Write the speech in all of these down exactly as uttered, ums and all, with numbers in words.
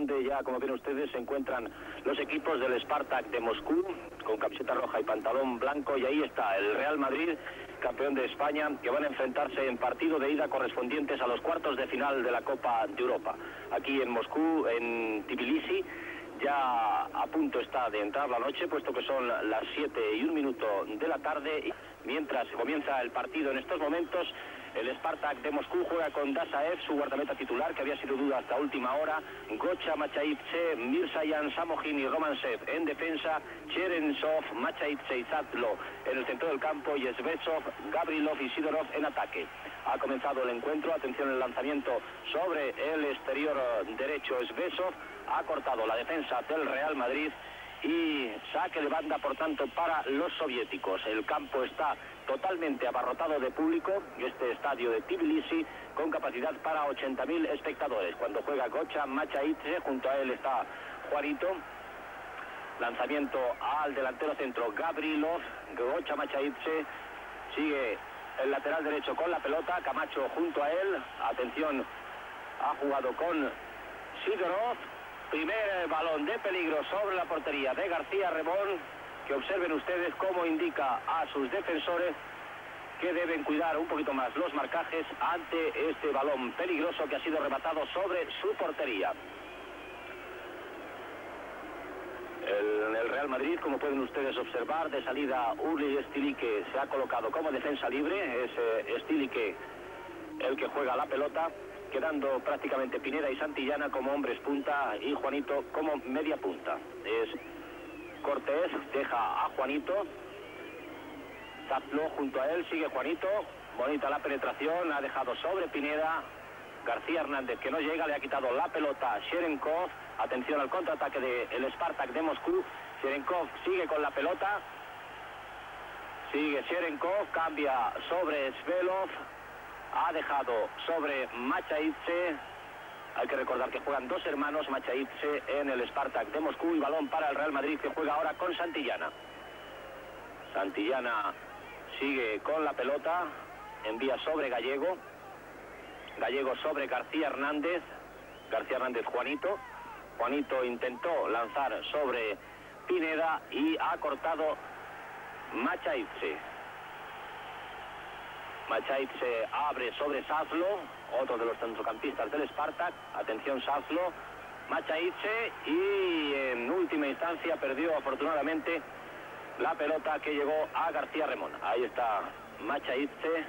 donde ya, como ven ustedes, se encuentran los equipos del Spartak de Moscú, con camiseta roja y pantalón blanco, y ahí está el Real Madrid, campeón de España, que van a enfrentarse en partido de ida correspondientes a los cuartos de final de la Copa de Europa. Aquí en Moscú, en Tbilisi, ya a punto está de entrar la noche, puesto que son las siete y un minuto de la tarde. Mientras comienza el partido en estos momentos, el Spartak de Moscú juega con Dasaev, su guardameta titular, que había sido duda hasta última hora, Gocha, Machaidze, Mirzayan, Samojin y Romansev en defensa, Cherensov, Machaidze y Zadlo en el centro del campo, y Svetsov, Gabrilov y Sidorov en ataque. Ha comenzado el encuentro, atención el lanzamiento sobre el exterior derecho. Svetsov ha cortado la defensa del Real Madrid y saque de banda, por tanto, para los soviéticos. El campo está totalmente abarrotado de público, este estadio de Tbilisi, con capacidad para ochenta mil espectadores. Cuando juega Gocha, Machaidze, junto a él está Juanito. Lanzamiento al delantero centro, Gabrilov, Gocha, Machaidze, sigue el lateral derecho con la pelota, Camacho junto a él, atención, ha jugado con Sidorov. Primer balón de peligro sobre la portería de García Remón, que observen ustedes cómo indica a sus defensores que deben cuidar un poquito más los marcajes ante este balón peligroso que ha sido rematado sobre su portería. El, en el Real Madrid, como pueden ustedes observar, de salida Uli Stilike se ha colocado como defensa libre, es eh, Stilike el que juega la pelota, quedando prácticamente Pineda y Santillana como hombres punta y Juanito como media punta. Es Cortés, deja a Juanito, Zadlo junto a él, sigue Juanito, bonita la penetración, ha dejado sobre Pineda, García Hernández que no llega, le ha quitado la pelota a Cherenkov, atención al contraataque del Spartak de Moscú, Cherenkov sigue con la pelota, sigue Cherenkov, cambia sobre Svelov, ha dejado sobre Machaidze. Hay que recordar que juegan dos hermanos, Machaidze en el Spartak de Moscú, y balón para el Real Madrid, que juega ahora con Santillana. Santillana sigue con la pelota, envía sobre Gallego, Gallego sobre García Hernández, García Hernández Juanito, Juanito intentó lanzar sobre Pineda y ha cortado Machaidze. Machaidze abre sobre Zadlo, otro de los centrocampistas del Spartak, atención Zadlo, Machaidze, y en última instancia perdió afortunadamente la pelota que llegó a García Remón. Ahí está Machaidze,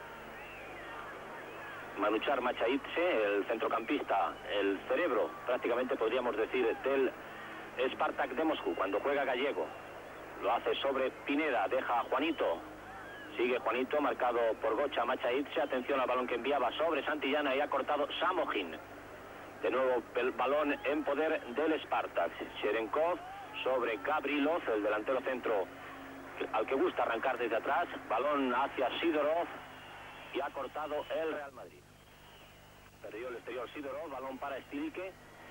Manuchar Machaidze, el centrocampista, el cerebro, prácticamente podríamos decir, del Spartak de Moscú. Cuando juega Gallego, lo hace sobre Pineda, deja a Juanito. Sigue Juanito, marcado por Gocha, Machaidze, atención al balón que enviaba sobre Santillana y ha cortado Samojin. De nuevo el balón en poder del Spartak. Cherenkov sobre Gabrilov, el delantero centro al que gusta arrancar desde atrás. Balón hacia Sidorov y ha cortado el Real Madrid. Perdió el exterior Sidorov, balón para Stilike.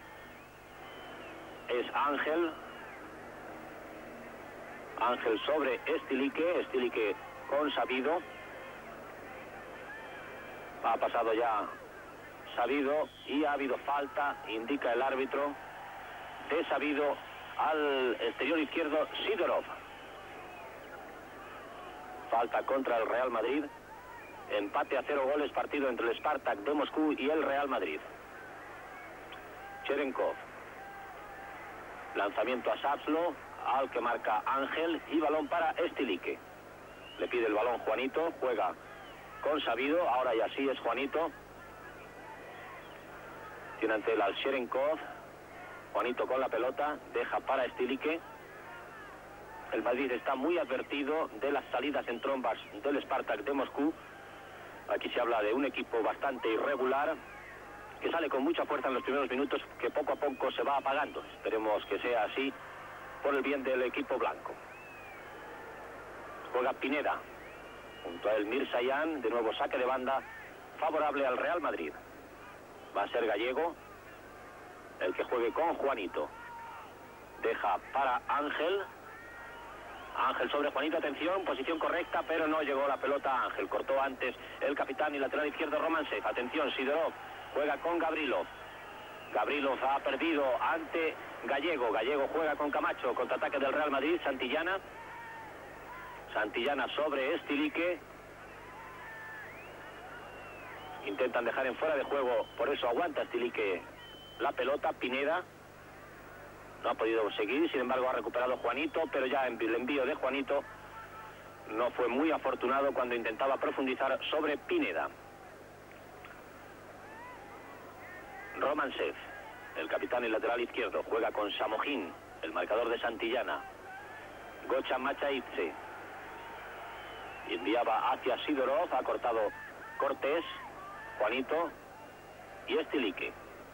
Es Ángel. Ángel sobre Stilike, Stilike con Sabido. Ha pasado ya Sabido y ha habido falta, indica el árbitro, de Sabido al exterior izquierdo Sidorov. Falta contra el Real Madrid. Empate a cero goles, partido entre el Spartak de Moscú y el Real Madrid. Cherenkov. Lanzamiento a Zadlo, al que marca Ángel, y balón para Stilike. Le pide el balón Juanito, juega con Sabido, ahora ya sí es Juanito. Tiene ante él al Cherenkov. Juanito con la pelota, deja para Stilike. El Madrid está muy advertido de las salidas en trombas del Spartak de Moscú. Aquí se habla de un equipo bastante irregular, que sale con mucha fuerza en los primeros minutos, que poco a poco se va apagando. Esperemos que sea así por el bien del equipo blanco. Juega Pineda, junto a el Mirzayan, de nuevo saque de banda favorable al Real Madrid. Va a ser Gallego el que juegue con Juanito. Deja para Ángel. Ángel sobre Juanito, atención, posición correcta, pero no llegó la pelota a Ángel. Cortó antes el capitán y lateral izquierdo Romansev. Atención, Sidorov juega con Gabrilov. Gabrilov ha perdido ante Gallego. Gallego juega con Camacho. Contraataque del Real Madrid. Santillana. Santillana sobre Estilique. Intentan dejar en fuera de juego. Por eso aguanta Estilique la pelota. Pineda. No ha podido seguir. Sin embargo ha recuperado Juanito. Pero ya el envío de Juanito no fue muy afortunado cuando intentaba profundizar sobre Pineda. Romansev, el capitán y lateral izquierdo, juega con Samojín, el marcador de Santillana. Gocha Machaidze. Enviaba hacia Sidorov, ha cortado Cortés, Juanito y Estilique.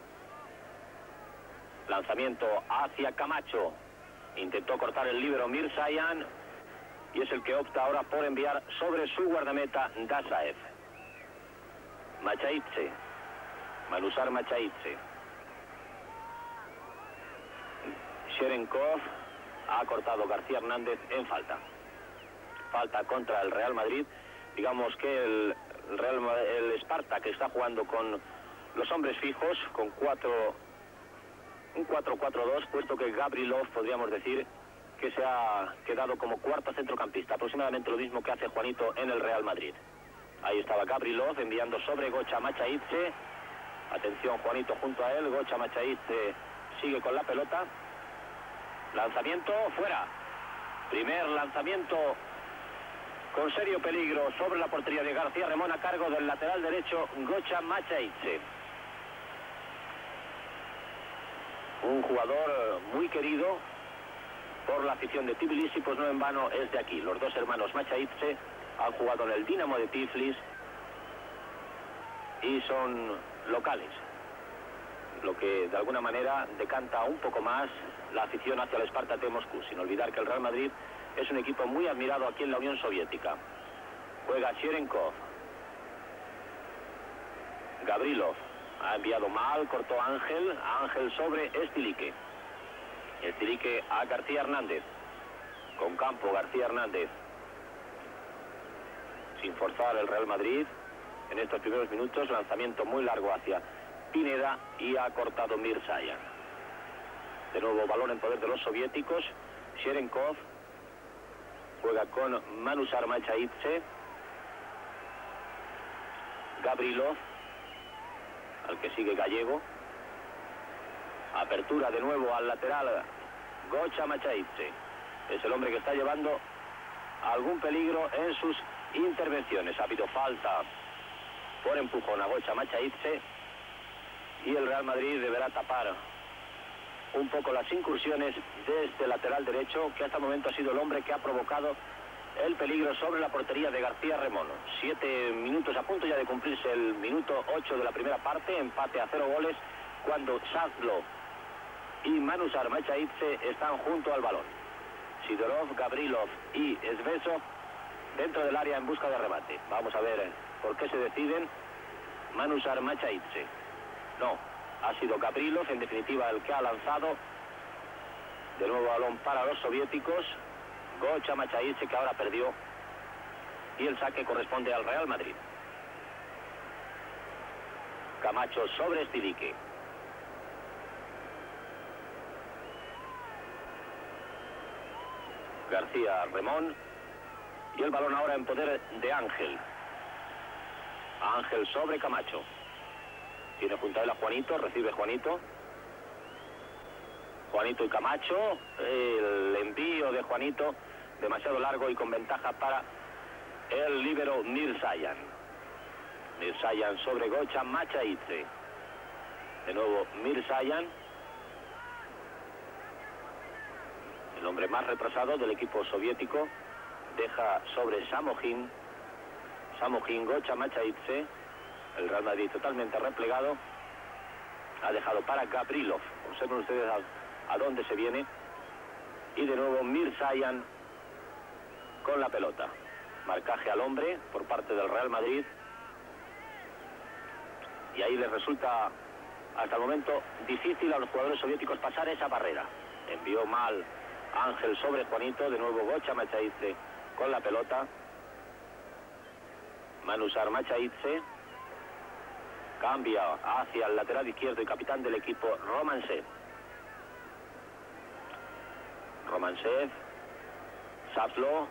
Lanzamiento hacia Camacho. Intentó cortar el líbero Mirzayan y es el que opta ahora por enviar sobre su guardameta Dazaev. Machaidze. Manusar Machaidze. Sherenkov ha cortado García Hernández en falta. Falta contra el Real Madrid. Digamos que el, Real, el Spartak está jugando con los hombres fijos, con cuatro, un cuatro cuatro dos, puesto que Gabrilov podríamos decir que se ha quedado como cuarto centrocampista, aproximadamente lo mismo que hace Juanito en el Real Madrid. Ahí estaba Gabrilov enviando sobre Gocha Machaidze. Atención, Juanito junto a él. Gocha Machaidze sigue con la pelota. Lanzamiento fuera. Primer lanzamiento con serio peligro sobre la portería de García Remón a cargo del lateral derecho Gocha Machaidze. Un jugador muy querido por la afición de Tbilisi, pues no en vano es de aquí. Los dos hermanos Machaidze han jugado en el Dinamo de Tiflis y son locales, lo que de alguna manera decanta un poco más la afición hacia el Spartak de Moscú, sin olvidar que el Real Madrid es un equipo muy admirado aquí en la Unión Soviética. Juega Sherenkov. Gabrilov ha enviado mal, cortó Ángel, Ángel sobre Estilique. Estilique a García Hernández. Con campo García Hernández. Sin forzar el Real Madrid. En estos primeros minutos, lanzamiento muy largo hacia Pineda y ha cortado Mirzayan. De nuevo balón en poder de los soviéticos. Sherenkov juega con Manusar Machaidze. Gabrilov, al que sigue Gallego. Apertura de nuevo al lateral Gocha Machaidze. Es el hombre que está llevando algún peligro en sus intervenciones. Ha habido falta por empujón a Gocha Machaidze y el Real Madrid deberá tapar un poco las incursiones de este lateral derecho, que hasta el momento ha sido el hombre que ha provocado el peligro sobre la portería de García Remón. Siete minutos a punto ya de cumplirse el minuto ocho de la primera parte, empate a cero goles, cuando Sadlov y Manusar Machaidze están junto al balón. Sidorov, Gabrilov y Svesov dentro del área en busca de remate. Vamos a ver por qué se deciden. Manusar Machaidze. No, ha sido Gabrilov en definitiva el que ha lanzado. De nuevo balón para los soviéticos. Gocha Machaidze, que ahora perdió. Y el saque corresponde al Real Madrid. Camacho sobre Estilique. García Remón. Y el balón ahora en poder de Ángel. Ángel sobre Camacho. Tiene junto a él a Juanito, recibe Juanito. Juanito y Camacho. El envío de Juanito demasiado largo y con ventaja para el líbero Mirzayan. Mirzayan sobre Gocha Machaidze. De nuevo Mirzayan. El hombre más retrasado del equipo soviético. Deja sobre Samojín. Samojín, Gocha Machaidze. El Real Madrid totalmente replegado. Ha dejado para Gabrilov. Observen ustedes a, a dónde se viene. Y de nuevo Mirzayan con la pelota. Marcaje al hombre por parte del Real Madrid. Y ahí les resulta hasta el momento difícil a los jugadores soviéticos pasar esa barrera. Envió mal Ángel sobre Juanito. De nuevo Gocha Machaidze con la pelota. Manusar Machaidze. Cambia hacia el lateral izquierdo y capitán del equipo, Romansev. Romansev, Zaslo,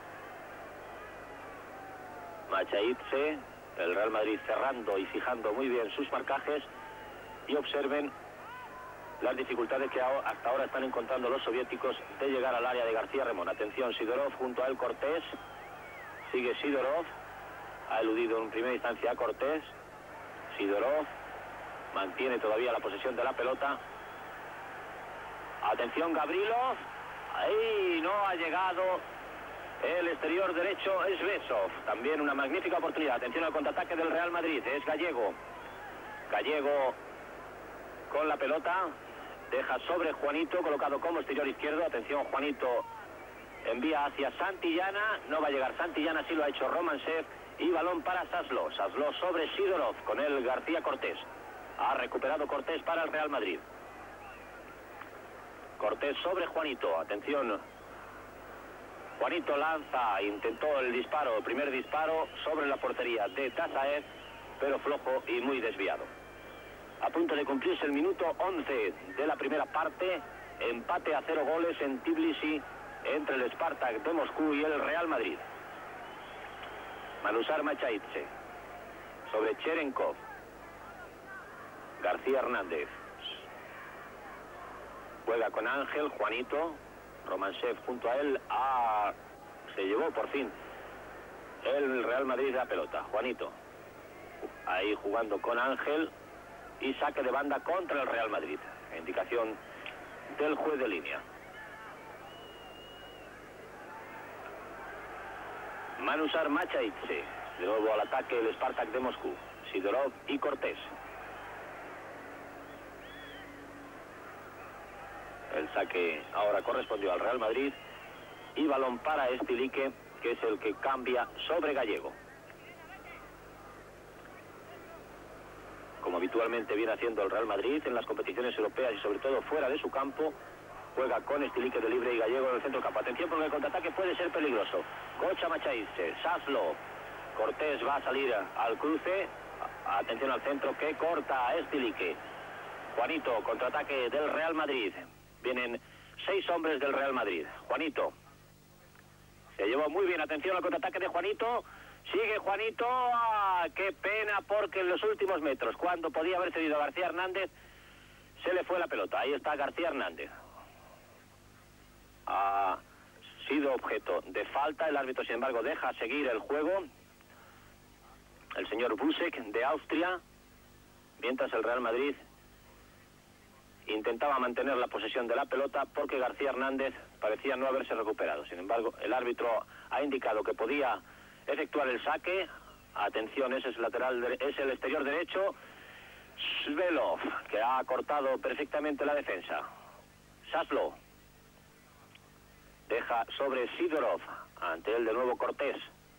Machaidze, el Real Madrid cerrando y fijando muy bien sus marcajes. Y observen las dificultades que hasta ahora están encontrando los soviéticos de llegar al área de García Remón. Atención, Sidorov junto a él Cortés. Sigue Sidorov. Ha eludido en primera instancia a Cortés. Sidorov mantiene todavía la posesión de la pelota. Atención, Gabrilov. Ahí no ha llegado el exterior derecho, es Besov. También una magnífica oportunidad. Atención al contraataque del Real Madrid. Es Gallego. Gallego con la pelota. Deja sobre Juanito, colocado como exterior izquierdo. Atención, Juanito envía hacia Santillana. No va a llegar Santillana, sí lo ha hecho Romansev. Y balón para Zaslo. Zaslo sobre Sidorov. Con él García Cortés. Ha recuperado Cortés para el Real Madrid. Cortés sobre Juanito. Atención. Juanito lanza. Intentó el disparo. El primer disparo sobre la portería de Tasaev. Pero flojo y muy desviado. A punto de cumplirse el minuto once de la primera parte. Empate a cero goles en Tbilisi entre el Spartak de Moscú y el Real Madrid. Manusar Machaidze sobre Cherenkov. García Hernández. Juega con Ángel, Juanito. Romansev junto a él. Ah, se llevó por fin el Real Madrid la pelota. Juanito. Ahí jugando con Ángel. Y saque de banda contra el Real Madrid. Indicación del juez de línea. Manusar Machaidze. De nuevo al ataque el Spartak de Moscú. Sidorov y Cortés. El saque ahora correspondió al Real Madrid. Y balón para Estilique, que es el que cambia sobre Gallego. Como habitualmente viene haciendo el Real Madrid en las competiciones europeas y sobre todo fuera de su campo, juega con Estilique de libre y Gallego en el centro campo. Atención porque el contraataque puede ser peligroso. Gocha Machaidze, Zaslo, Cortés va a salir al cruce. Atención al centro que corta a Estilique. Juanito, contraataque del Real Madrid. Vienen seis hombres del Real Madrid. Juanito. Se llevó muy bien. Atención al contraataque de Juanito. Sigue Juanito. ¡Ah, qué pena! Porque en los últimos metros, cuando podía haber cedido a García Hernández, se le fue la pelota. Ahí está García Hernández. Ha sido objeto de falta. El árbitro, sin embargo, deja seguir el juego. El señor Busek, de Austria. Mientras el Real Madrid intentaba mantener la posesión de la pelota porque García Hernández parecía no haberse recuperado. Sin embargo, el árbitro ha indicado que podía efectuar el saque. Atención, ese es el lateral, es el exterior derecho. Svelov, que ha cortado perfectamente la defensa. Zaslo. Deja sobre Sidorov. Ante él de nuevo Cortés.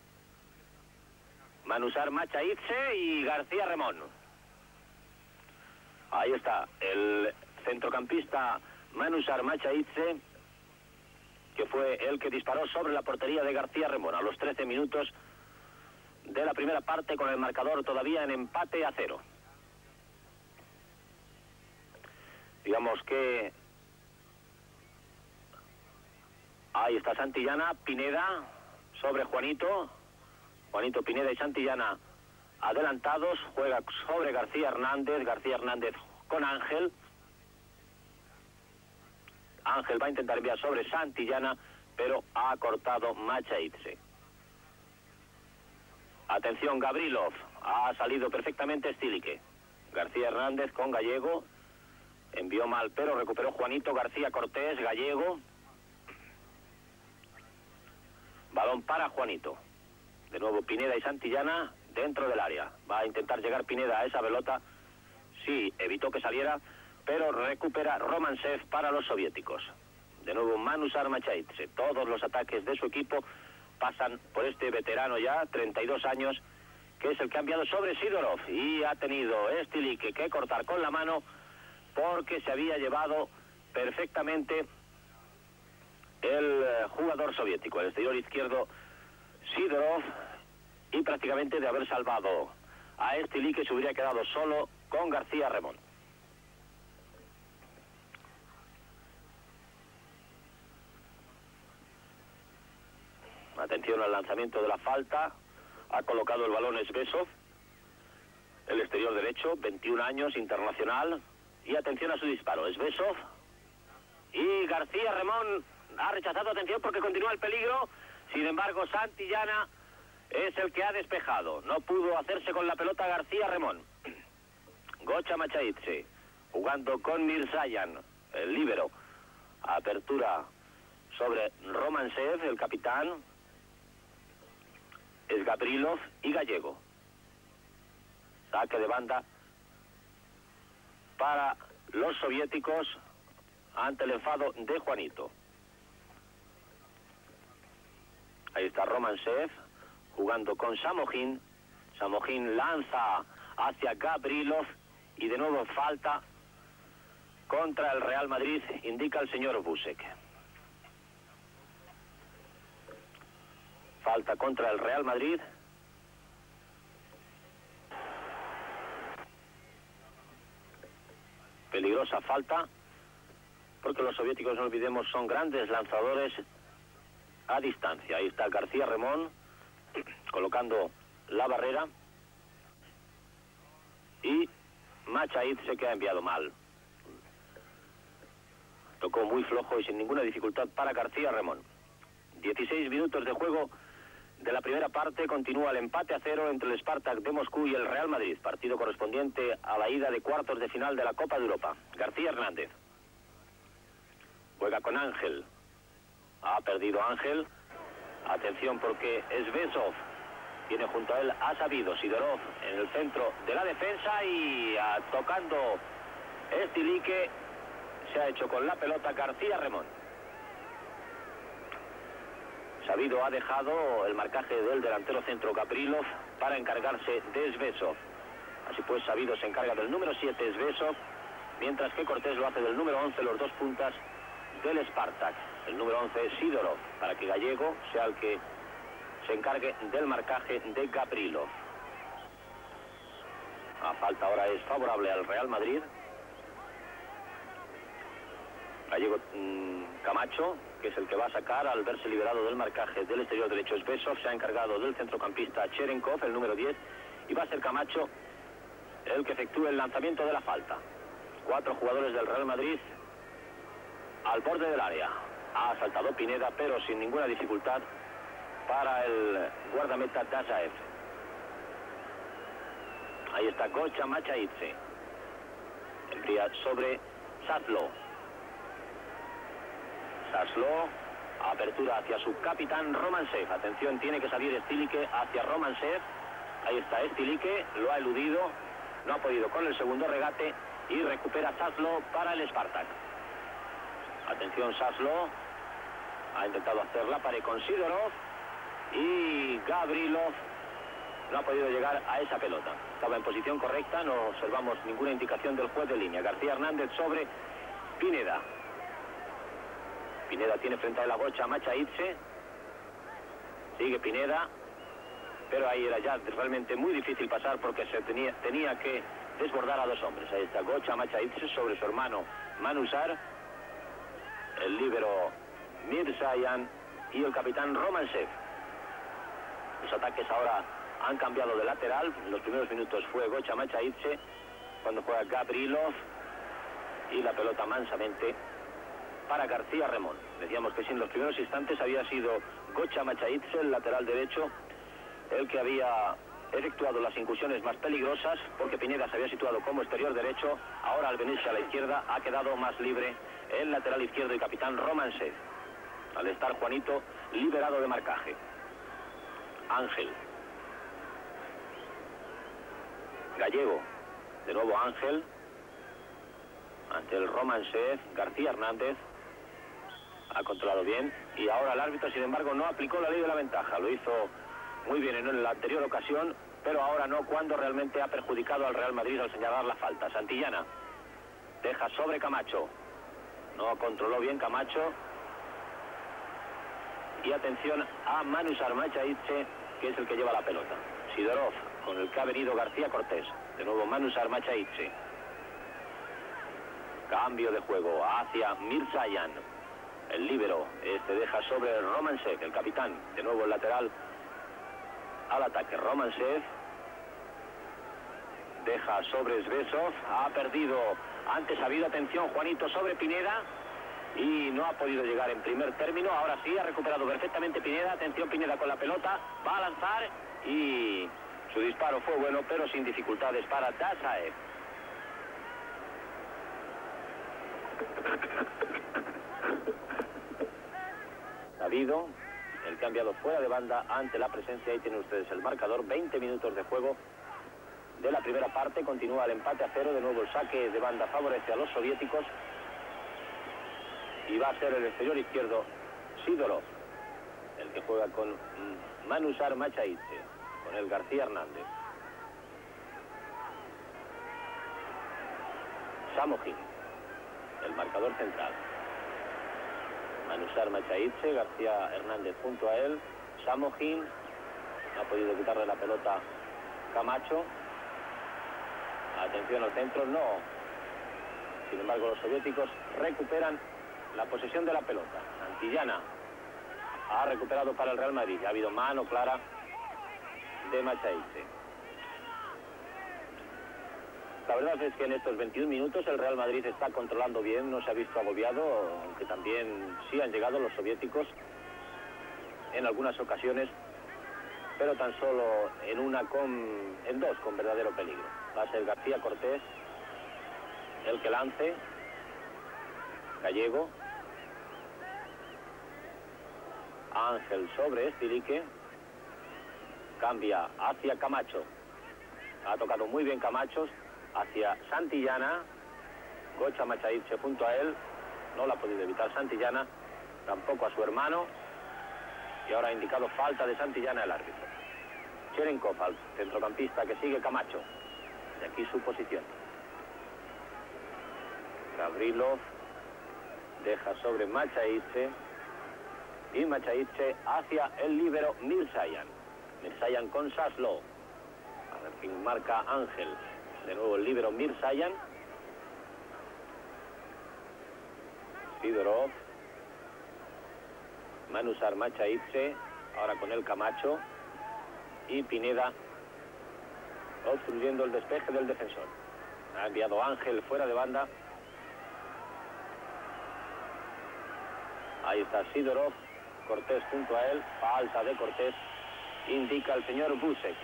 Manusar Machaidze y García Remón. Ahí está el centrocampista Manusar Machaidze, que fue el que disparó sobre la portería de García Remón a los trece minutos de la primera parte, con el marcador todavía en empate a cero. Digamos que ahí está Santillana, Pineda sobre Juanito. Juanito, Pineda y Santillana adelantados. Juega sobre García Hernández. García Hernández con Ángel. Ángel va a intentar enviar sobre Santillana, pero ha cortado Machaidze. Atención, Gabrilov. Ha salido perfectamente Estilique. García Hernández con Gallego. Envió mal, pero recuperó Juanito. García Cortés, Gallego. Balón para Juanito. De nuevo Pineda y Santillana dentro del área. Va a intentar llegar Pineda a esa pelota. Sí, evitó que saliera, pero recupera Romansev para los soviéticos. De nuevo Manusar Machaidze. Todos los ataques de su equipo pasan por este veterano ya, treinta y dos años, que es el que ha enviado sobre Sidorov. Y ha tenido Estilique que cortar con la mano porque se había llevado perfectamente el jugador soviético, el exterior izquierdo Sidorov, y prácticamente de haber salvado a Estilique se hubiera quedado solo con García Remón. Atención al lanzamiento de la falta. Ha colocado el balón Svesov. El exterior derecho, veintiún años, internacional. Y atención a su disparo. Svesov. Y García Remón ha rechazado, atención, porque continúa el peligro. Sin embargo, Santillana es el que ha despejado. No pudo hacerse con la pelota García Remón. Gocha Machaidze jugando con Mirzayan, el líbero. Apertura sobre Romantsev, el capitán. Es Gabrilov y Gallego. Saque de banda para los soviéticos ante el enfado de Juanito. Ahí está Romantsev jugando con Samojin. Samojin lanza hacia Gabrilov y de nuevo falta contra el Real Madrid, indica el señor Busek. Falta contra el Real Madrid. Peligrosa falta, porque los soviéticos, no olvidemos, son grandes lanzadores a distancia. Ahí está García Remón colocando la barrera. Y Machaidze, que ha enviado mal. Tocó muy flojo y sin ninguna dificultad para García Remón. dieciséis minutos de juego de la primera parte. Continúa el empate a cero entre el Spartak de Moscú y el Real Madrid, partido correspondiente a la ida de cuartos de final de la Copa de Europa. García Hernández juega con Ángel. Ha perdido Ángel. Atención, porque Svesov tiene junto a él a Sabido. Sidorov en el centro de la defensa y a, tocando Stilique, se ha hecho con la pelota García Remón. Sabido ha dejado el marcaje del delantero centro Gabrilov para encargarse de Svesov. Así pues, Sabido se encarga del número siete, Svesov, mientras que Cortés lo hace del número once, los dos puntas del Spartak. El número once es Sidorov, para que Gallego sea el que se encargue del marcaje de Gabrilov. La falta ahora es favorable al Real Madrid. Gallego mmm, Camacho, que es el que va a sacar al verse liberado del marcaje del exterior derecho. Svesov se ha encargado del centrocampista Cherenkov, el número diez, y va a ser Camacho el que efectúe el lanzamiento de la falta. Cuatro jugadores del Real Madrid al borde del área. Ha saltado Pineda, pero sin ninguna dificultad para el guardameta Dazaev. Ahí está Gocha Machaidze. Envía sobre Saslo. Saslo, apertura hacia su capitán Romantsev. Atención, tiene que salir Stilique hacia Romantsev. Ahí está Stilique, lo ha eludido, no ha podido con el segundo regate y recupera Saslo para el Spartak. Atención, Saslo ha intentado hacer la pared con Sidorov y Gabrilov no ha podido llegar a esa pelota. Estaba en posición correcta, no observamos ninguna indicación del juez de línea. García Hernández sobre Pineda. Pineda tiene frente a la Gocha Machaidze. Sigue Pineda, pero ahí era ya realmente muy difícil pasar porque se tenía, tenía que desbordar a dos hombres. Ahí está Gocha Machaidze sobre su hermano Manusar, el líbero Mirzayan y el capitán Romantsev. Los ataques ahora han cambiado de lateral. En los primeros minutos fue Gocha Machaidze, cuando juega Gabrilov, y la pelota mansamente para García Remón. Decíamos que si en los primeros instantes había sido Gocha Machaidze, el lateral derecho, el que había efectuado las incursiones más peligrosas, porque Pineda se había situado como exterior derecho. Ahora, al venirse a la izquierda, ha quedado más libre el lateral izquierdo y capitán Romantsev, al estar Juanito liberado de marcaje. Ángel. Gallego. De nuevo Ángel. Ante el Romantsev, García Hernández. Ha controlado bien. Y ahora el árbitro, sin embargo, no aplicó la ley de la ventaja. Lo hizo muy bien en la anterior ocasión, pero ahora no, cuando realmente ha perjudicado al Real Madrid al señalar la falta. Santillana deja sobre Camacho. No controló bien Camacho. Y atención a Manusar Machaidze, que es el que lleva la pelota. Sidorov, con el que ha venido García Cortés. De nuevo Manusar Machaidze. Cambio de juego hacia Mirzayan. El líbero, este deja sobre Romansev, el capitán. De nuevo el lateral al ataque. Romansev deja sobre Svesov. Ha perdido, antes ha habido, atención, Juanito sobre Pineda. Y no ha podido llegar en primer término. Ahora sí, ha recuperado perfectamente Pineda. Atención, Pineda con la pelota. Va a lanzar y su disparo fue bueno, pero sin dificultades para Dazaev. Sabido, el que ha enviado fuera de banda ante la presencia. Ahí tienen ustedes el marcador. veinte minutos de juego de la primera parte. Continúa el empate a cero. De nuevo el saque de banda favorece a los soviéticos. Y va a ser el exterior izquierdo Sidorov, el que juega con Manusar Machaidze, con el García Hernández. Samojin, el marcador central. Manusar Machaidze, García Hernández junto a él. Samojin, no ha podido quitarle la pelota Camacho. Atención al centro, no. Sin embargo, los soviéticos recuperan la posesión de la pelota. Santillana ha recuperado para el Real Madrid. Ha habido mano clara de Machaidze. La verdad es que en estos veintiún minutos el Real Madrid está controlando bien, no se ha visto agobiado, aunque también sí han llegado los soviéticos en algunas ocasiones, pero tan solo en una con, en dos con verdadero peligro. Va a ser García Cortés el que lance. Gallego. Ángel sobre Estilique. Cambia hacia Camacho. Ha tocado muy bien Camacho. Hacia Santillana. Gocha Machaidze junto a él. No la ha podido evitar Santillana. Tampoco a su hermano. Y ahora ha indicado falta de Santillana el árbitro. Cherenkov, al centrocampista que sigue Camacho. De aquí su posición. Gavrilov deja sobre Machaidze. Y Machaidze hacia el líbero Mirzayan. Mirzayan con Saslo. A ver quién marca Ángel. De nuevo el líbero Mirzayan. Sidorov. Manusar Machaidze. Ahora con el Camacho. Y Pineda obstruyendo el despeje del defensor. Ha enviado Ángel fuera de banda. Ahí está Sidorov. Cortés junto a él. Falta de Cortés. Indica el señor Busek.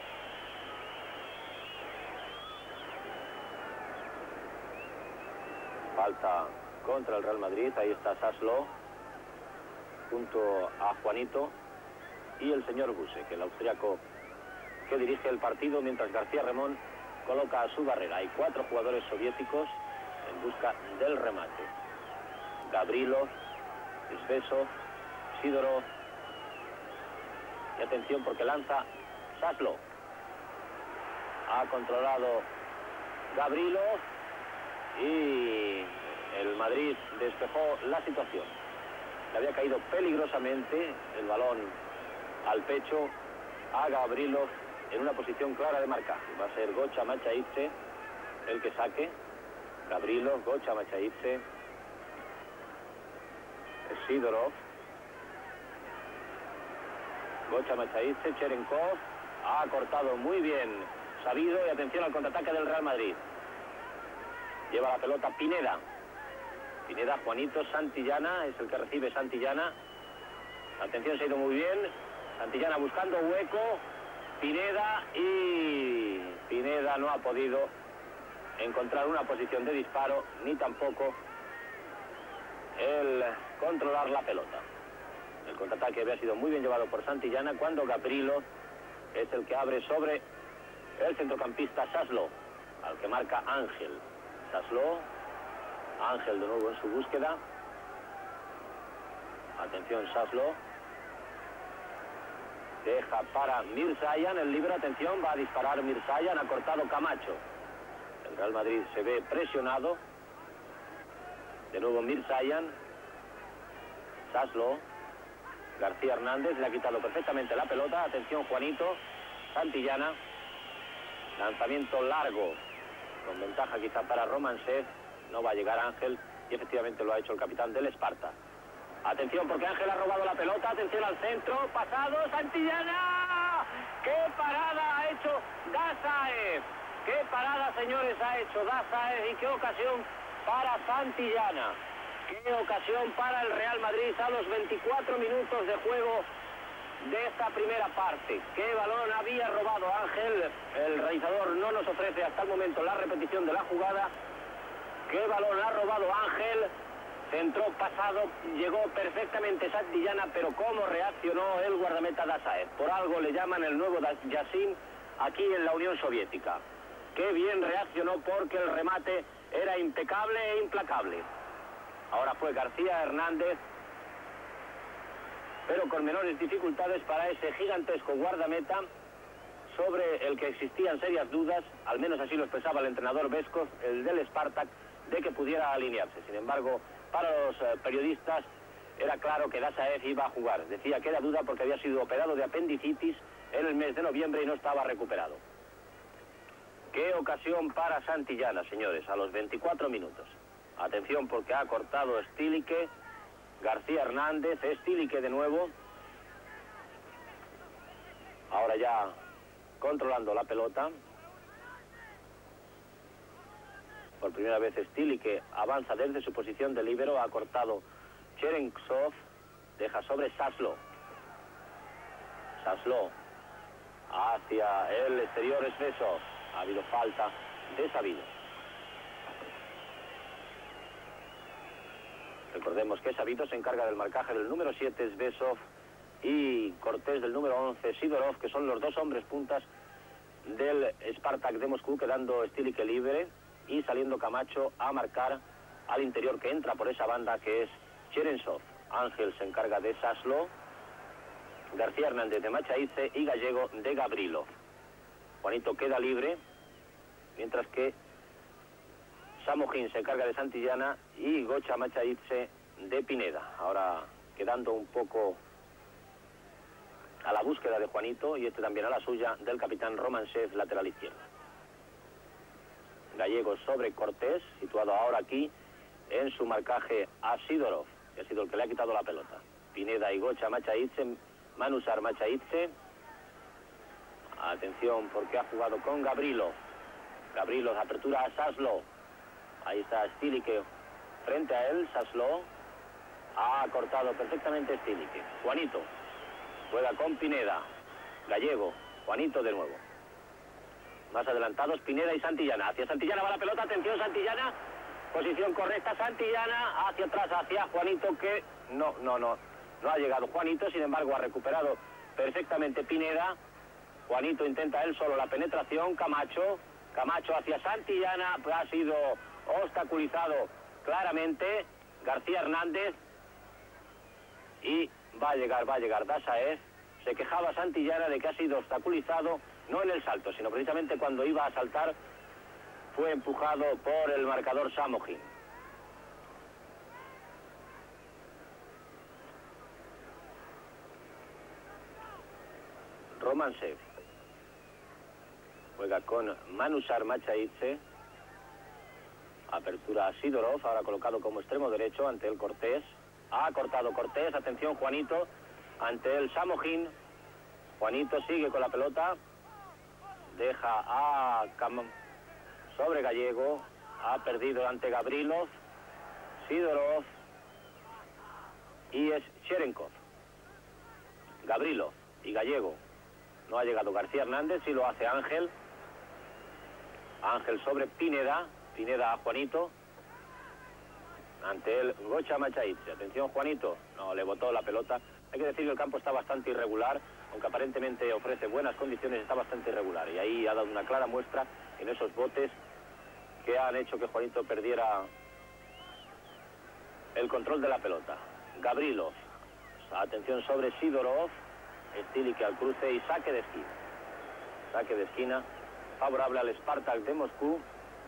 Falta contra el Real Madrid. Ahí está Saslo junto a Juanito y el señor Busek, el austriaco que dirige el partido, mientras García Remón coloca a su barrera. Hay cuatro jugadores soviéticos en busca del remate. Gavrilov, Svesov, Sidorov. Y atención porque lanza Saslo. Ha controlado Gavrilov y el Madrid despejó la situación. Le había caído peligrosamente el balón al pecho a Gavrilov en una posición clara de marcaje. Va a ser Gocha Machaidze el que saque. Gavrilov, Gocha Machaidze, Sidorov, Gocha Machaidze, Cherenkov. Ha cortado muy bien Sabido y atención al contraataque del Real Madrid. Lleva la pelota Pineda. Pineda, Juanito, Santillana, es el que recibe Santillana. Atención, se ha ido muy bien. Santillana buscando hueco. Pineda y Pineda no ha podido encontrar una posición de disparo, ni tampoco el controlar la pelota. El contraataque había sido muy bien llevado por Santillana cuando Gavrilov es el que abre sobre el centrocampista Saslo, al que marca Ángel. Saslo, Ángel de nuevo en su búsqueda. Atención, Saslo. Deja para Mirzayan, el libro, atención, va a disparar Mirzayan, ha cortado Camacho. El Real Madrid se ve presionado. De nuevo Mirzayan. Saslo. García Hernández le ha quitado perfectamente la pelota. Atención, Juanito. Santillana. Lanzamiento largo, con ventaja quizá para Románcev. No va a llegar Ángel y efectivamente lo ha hecho el capitán del Esparta. Atención porque Ángel ha robado la pelota, atención al centro, pasado, Santillana. ¡Qué parada ha hecho Dazaev! ¡Qué parada, señores, ha hecho Dazaev! Y qué ocasión para Santillana. ¡Qué ocasión para el Real Madrid a los veinticuatro minutos de juego de esta primera parte! ¡Qué balón había robado Ángel! El realizador no nos ofrece hasta el momento la repetición de la jugada. ¡Qué balón ha robado Ángel! Centró pasado, llegó perfectamente Santillana, pero cómo reaccionó el guardameta Dazaev. Por algo le llaman el nuevo Yassin aquí en la Unión Soviética. Qué bien reaccionó porque el remate era impecable e implacable. Ahora fue García Hernández, pero con menores dificultades para ese gigantesco guardameta sobre el que existían serias dudas, al menos así lo expresaba el entrenador Beskov, el del Spartak, de que pudiera alinearse. Sin embargo, para los eh, periodistas era claro que Dazaev iba a jugar. Decía que era duda porque había sido operado de apendicitis en el mes de noviembre y no estaba recuperado. Qué ocasión para Santillana, señores, a los veinticuatro minutos. Atención porque ha cortado Stilique, García Hernández, Stilique de nuevo. Ahora ya controlando la pelota. Por primera vez Stilique avanza desde su posición de líbero, ha cortado Cherenkov, deja sobre Saslo. Saslo hacia el exterior Svesov. Ha habido falta de Sabido. Recordemos que Sabido se encarga del marcaje del número siete, Svesov, y Cortés del número once, Sidorov, que son los dos hombres puntas del Spartak de Moscú, quedando Stilique libre y saliendo Camacho a marcar al interior, que entra por esa banda que es Cherensov. Ángel se encarga de Saslo, García Hernández de Machaidze y Gallego de Gabrilov. Juanito queda libre, mientras que Samojín se encarga de Santillana y Gocha Machaidze de Pineda. Ahora quedando un poco a la búsqueda de Juanito y este también a la suya del capitán Románcev, lateral izquierdo. Gallego sobre Cortés, situado ahora aquí en su marcaje a Sidorov, que ha sido el que le ha quitado la pelota. Pineda y Gocha Machaidze, Manusar Machaidze. Atención porque ha jugado con Gabrilov. Gabrilov, apertura a Saslo. Ahí está Stilique frente a él. Saslo ha cortado perfectamente Stilique. Juanito juega con Pineda. Gallego, Juanito de nuevo. Más adelantados Pineda y Santillana. Hacia Santillana va la pelota, atención Santillana. Posición correcta Santillana. Hacia atrás, hacia Juanito, que no, no, no. No ha llegado Juanito, sin embargo ha recuperado perfectamente Pineda. Juanito intenta él solo la penetración. Camacho, Camacho hacia Santillana. Ha sido obstaculizado claramente García Hernández. Y va a llegar, va a llegar Dazaev. Se quejaba Santillana de que ha sido obstaculizado, no en el salto, sino precisamente cuando iba a saltar, fue empujado por el marcador Samojín. Románcev juega con Manusar Machaidze. Apertura a Sidorov, ahora colocado como extremo derecho ante el Cortés. Ha cortado Cortés, atención Juanito, ante el Samojín. Juanito sigue con la pelota. Deja a Cam sobre Gallego. Ha perdido ante Gabrilov, Sidorov y es Cherenkov. Gabrilov y Gallego. No ha llegado García Hernández, sí lo hace Ángel. Ángel sobre Pineda. Pineda a Juanito. Ante él Gocha Machaidze. Atención Juanito. No, le botó la pelota. Hay que decir que el campo está bastante irregular. Aunque aparentemente ofrece buenas condiciones, está bastante irregular. Y ahí ha dado una clara muestra en esos botes que han hecho que Juanito perdiera el control de la pelota. Gabrilov. Atención sobre Sidorov. Stilique al cruce y saque de esquina. Saque de esquina favorable al Spartak de Moscú.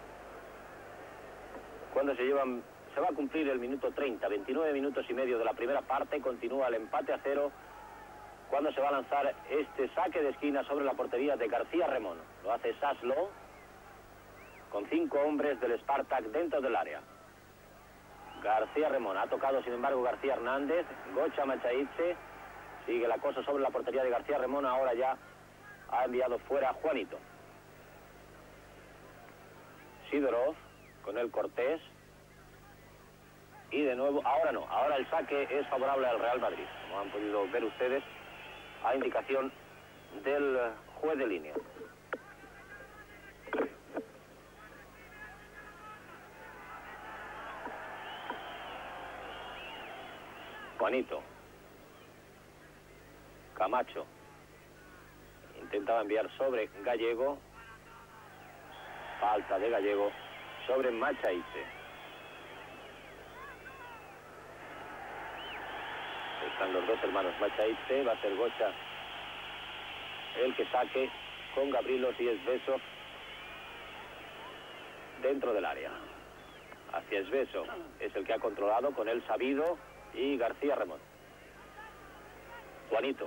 Cuando se llevan, se va a cumplir el minuto treinta, veintinueve minutos y medio de la primera parte. Continúa el empate a cero cuando se va a lanzar este saque de esquina sobre la portería de García Remón. Lo hace Saslo, con cinco hombres del Spartak dentro del área. García Remón, ha tocado sin embargo García Hernández, Gocha Machaidze, sigue el acoso sobre la portería de García Remón, ahora ya ha enviado fuera a Juanito. Sidorov, con el Cortés, y de nuevo, ahora no, ahora el saque es favorable al Real Madrid, como han podido ver ustedes, a indicación del juez de línea. Juanito. Camacho. Intentaba enviar sobre Gallego. Falta de Gallego sobre Machaidze. Están los dos hermanos Machaidze. Va a ser Gocha el que saque con Gabrilos y Svesov dentro del área. Hacia Svesov. Es el que ha controlado con el Sabido y García Remón. Juanito.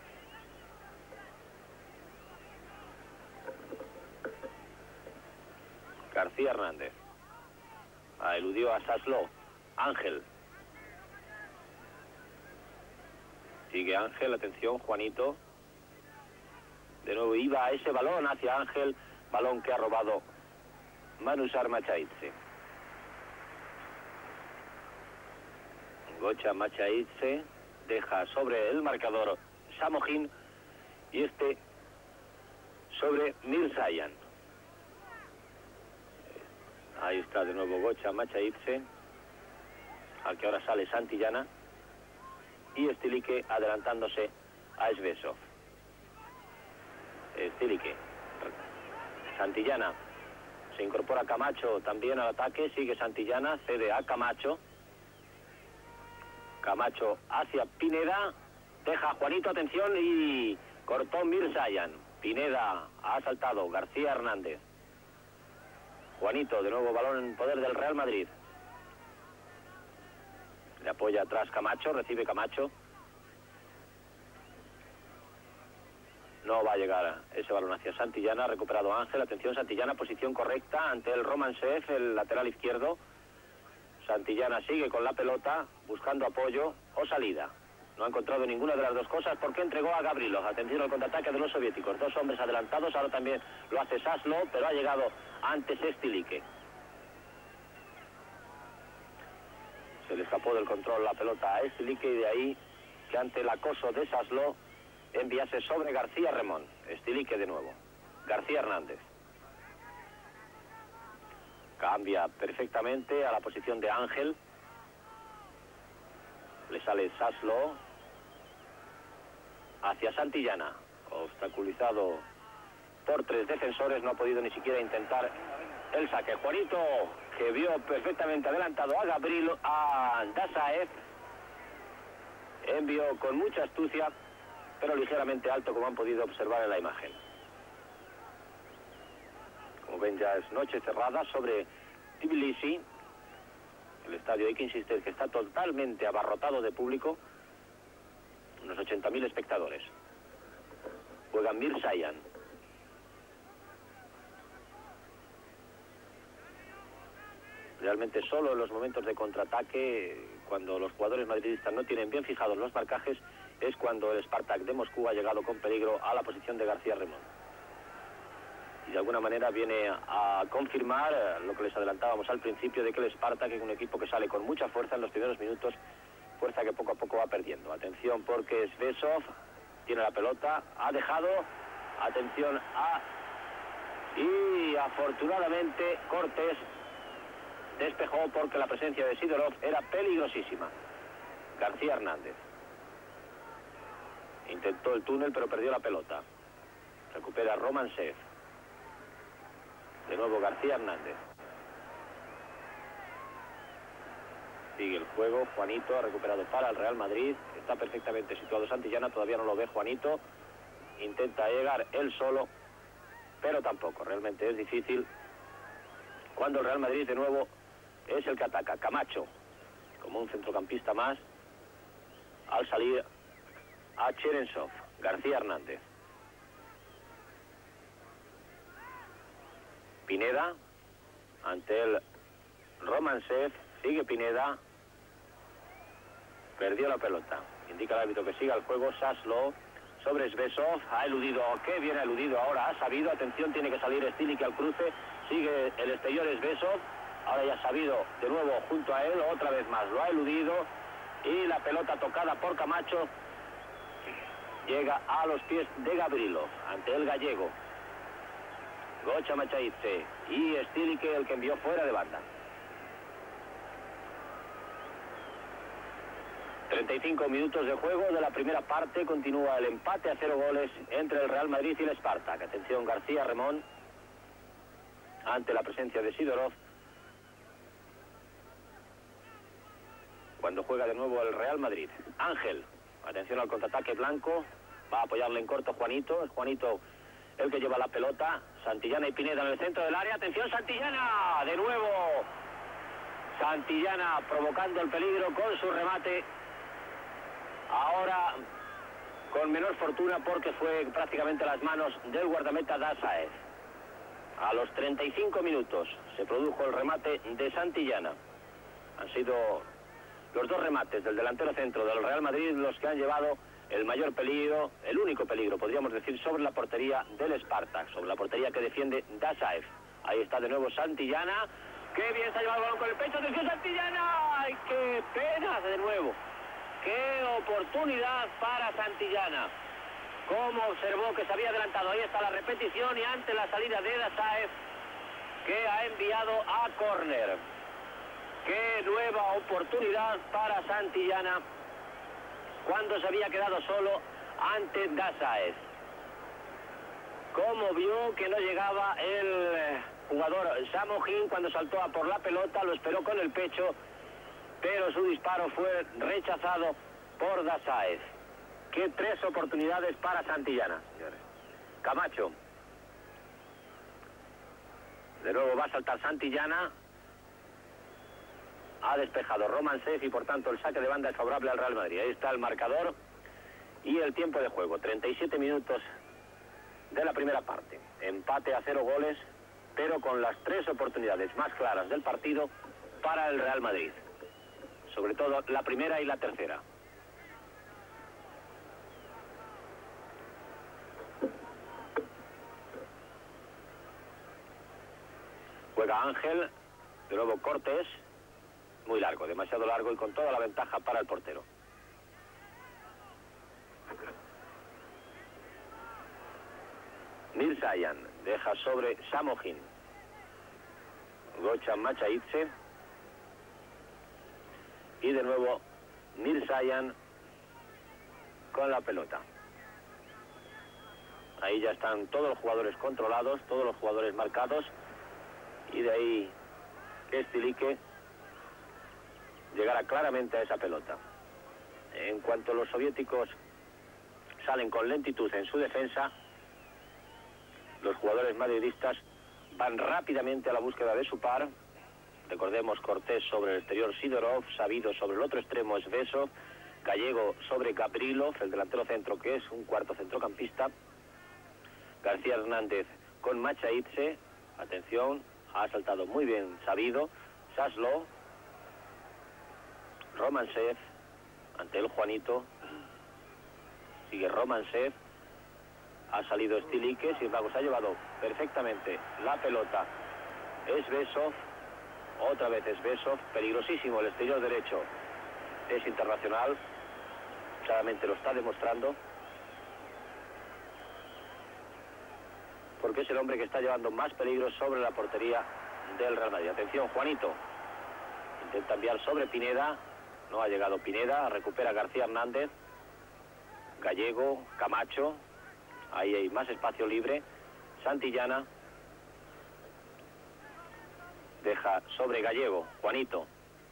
García Hernández. Ah, eludió a Saslo. Ángel. Sigue Ángel, atención, Juanito. De nuevo iba a ese balón hacia Ángel, balón que ha robado Manusar Machaidze. Gocha Machaidze deja sobre el marcador Samojín y este sobre Mirzayan. Ahí está de nuevo Gocha Machaidze, al que ahora sale Santillana, y Stilique adelantándose a Svesov. Stilique. Santillana. Se incorpora Camacho también al ataque, sigue Santillana, cede a Camacho. Camacho hacia Pineda, deja a Juanito, atención, y cortó Mirzayan. Pineda ha saltado, García Hernández. Juanito, de nuevo balón en poder del Real Madrid. Le apoya atrás Camacho, recibe Camacho. No va a llegar ese balón hacia Santillana, ha recuperado Ángel, atención Santillana, posición correcta ante el Romansev, el lateral izquierdo. Santillana sigue con la pelota, buscando apoyo o salida. No ha encontrado ninguna de las dos cosas porque entregó a Gabrilov. Atención al contraataque de los soviéticos. Dos hombres adelantados, ahora también lo hace Saslo, pero ha llegado antes Stilique. Se le escapó del control la pelota a Stilique y de ahí que ante el acoso de Saslo enviase sobre García Remón. Stilique de nuevo. García Hernández. Cambia perfectamente a la posición de Ángel. Le sale Saslo hacia Santillana. Obstaculizado por tres defensores, no ha podido ni siquiera intentar el saque. Juanito, que vio perfectamente adelantado a Gabriel, a Dazaev, envió con mucha astucia, pero ligeramente alto, como han podido observar en la imagen. Como ven, ya es noche cerrada sobre Tbilisi. El estadio, hay que insistir que está totalmente abarrotado de público. Unos ochenta mil espectadores. Juega Mirzayan. Realmente solo en los momentos de contraataque, cuando los jugadores madridistas no tienen bien fijados los marcajes, es cuando el Spartak de Moscú ha llegado con peligro a la posición de García Remón. Y de alguna manera viene a confirmar lo que les adelantábamos al principio, de que el Spartak es un equipo que sale con mucha fuerza en los primeros minutos, fuerza que poco a poco va perdiendo. Atención, porque Svesov tiene la pelota, ha dejado, atención a... y afortunadamente Cortés despejó, porque la presencia de Sidorov era peligrosísima. García Hernández intentó el túnel pero perdió la pelota. Recupera Romansev. De nuevo García Hernández. Sigue el juego. Juanito ha recuperado para el Real Madrid. Está perfectamente situado Santillana. Todavía no lo ve Juanito. Intenta llegar él solo, pero tampoco. Realmente es difícil cuando el Real Madrid de nuevo es el que ataca. Camacho, como un centrocampista más, al salir a Cherensov. García Hernández. Pineda ante el Románcev. Sigue Pineda. Perdió la pelota. Indica el árbitro que siga el juego. Saslo sobre Svesov. Ha eludido. Qué bien ha eludido ahora. Ha sabido. Atención, tiene que salir Stilik al cruce. Sigue el exterior Svesov. Ahora ya ha sabido de nuevo junto a él. Otra vez más. Lo ha eludido. Y la pelota tocada por Camacho llega a los pies de Gabrilov. Ante el gallego. Gocha Machaidze. Y Stilik el que envió fuera de banda. treinta y cinco minutos de juego de la primera parte. Continúa el empate a cero goles entre el Real Madrid y el Spartak. Atención, García Remón ante la presencia de Sidorov. Cuando juega de nuevo el Real Madrid. Ángel, atención al contraataque Blanco. Va a apoyarle en corto Juanito. Es Juanito el que lleva la pelota. Santillana y Pineda en el centro del área. Atención, Santillana. De nuevo Santillana provocando el peligro con su remate. Ahora con menor fortuna porque fue prácticamente a las manos del guardameta Dazaev. A los treinta y cinco minutos se produjo el remate de Santillana. Han sido los dos remates del delantero centro del Real Madrid los que han llevado el mayor peligro, el único peligro, podríamos decir, sobre la portería del Spartak, sobre la portería que defiende Dazaev. Ahí está de nuevo Santillana. ¡Qué bien se ha llevado el balón con el pecho! ¡Atención, Santillana! ¡Ay, qué pena de nuevo! ¡Qué oportunidad para Santillana! Como observó que se había adelantado. Ahí está la repetición y ante la salida de Dazaev que ha enviado a córner. ¡Qué nueva oportunidad para Santillana! Cuando se había quedado solo ante Dazaev. Como vio que no llegaba el jugador Samohin cuando saltó a por la pelota, lo esperó con el pecho, pero su disparo fue rechazado por Dazaev. ¡Qué tres oportunidades para Santillana, señores! Camacho. De nuevo va a saltar Santillana. Ha despejado Románcev y por tanto el saque de banda es favorable al Real Madrid. Ahí está el marcador y el tiempo de juego. treinta y siete minutos de la primera parte. Empate a cero goles, pero con las tres oportunidades más claras del partido para el Real Madrid. Sobre todo la primera y la tercera. Juega Ángel, de nuevo Cortés. Muy largo, demasiado largo y con toda la ventaja para el portero. Mirzayan deja sobre Samohin. Gocha Machaidze. Y de nuevo Mirzayan con la pelota. Ahí ya están todos los jugadores controlados, todos los jugadores marcados. Y de ahí que Stilik llegara claramente a esa pelota. En cuanto los soviéticos salen con lentitud en su defensa, los jugadores madridistas van rápidamente a la búsqueda de su par. Recordemos, Cortés sobre el exterior Sidorov, Sabido sobre el otro extremo Svesov, Gallego sobre Gabrilov, el delantero centro que es un cuarto centrocampista, García Hernández con Machaidze. Atención, ha saltado muy bien Sabido, Saslo, Románcev ante el Juanito, sigue Románcev, ha salido Stilik, sin embargo se ha llevado perfectamente la pelota Svesov, otra vez Svesov, peligrosísimo el exterior derecho, es internacional, claramente lo está demostrando, porque es el hombre que está llevando más peligro sobre la portería del Real Madrid. Atención, Juanito intenta enviar sobre Pineda, no ha llegado Pineda, recupera García Hernández, Gallego, Camacho, ahí hay más espacio libre, Santillana, deja sobre Gallego, Juanito.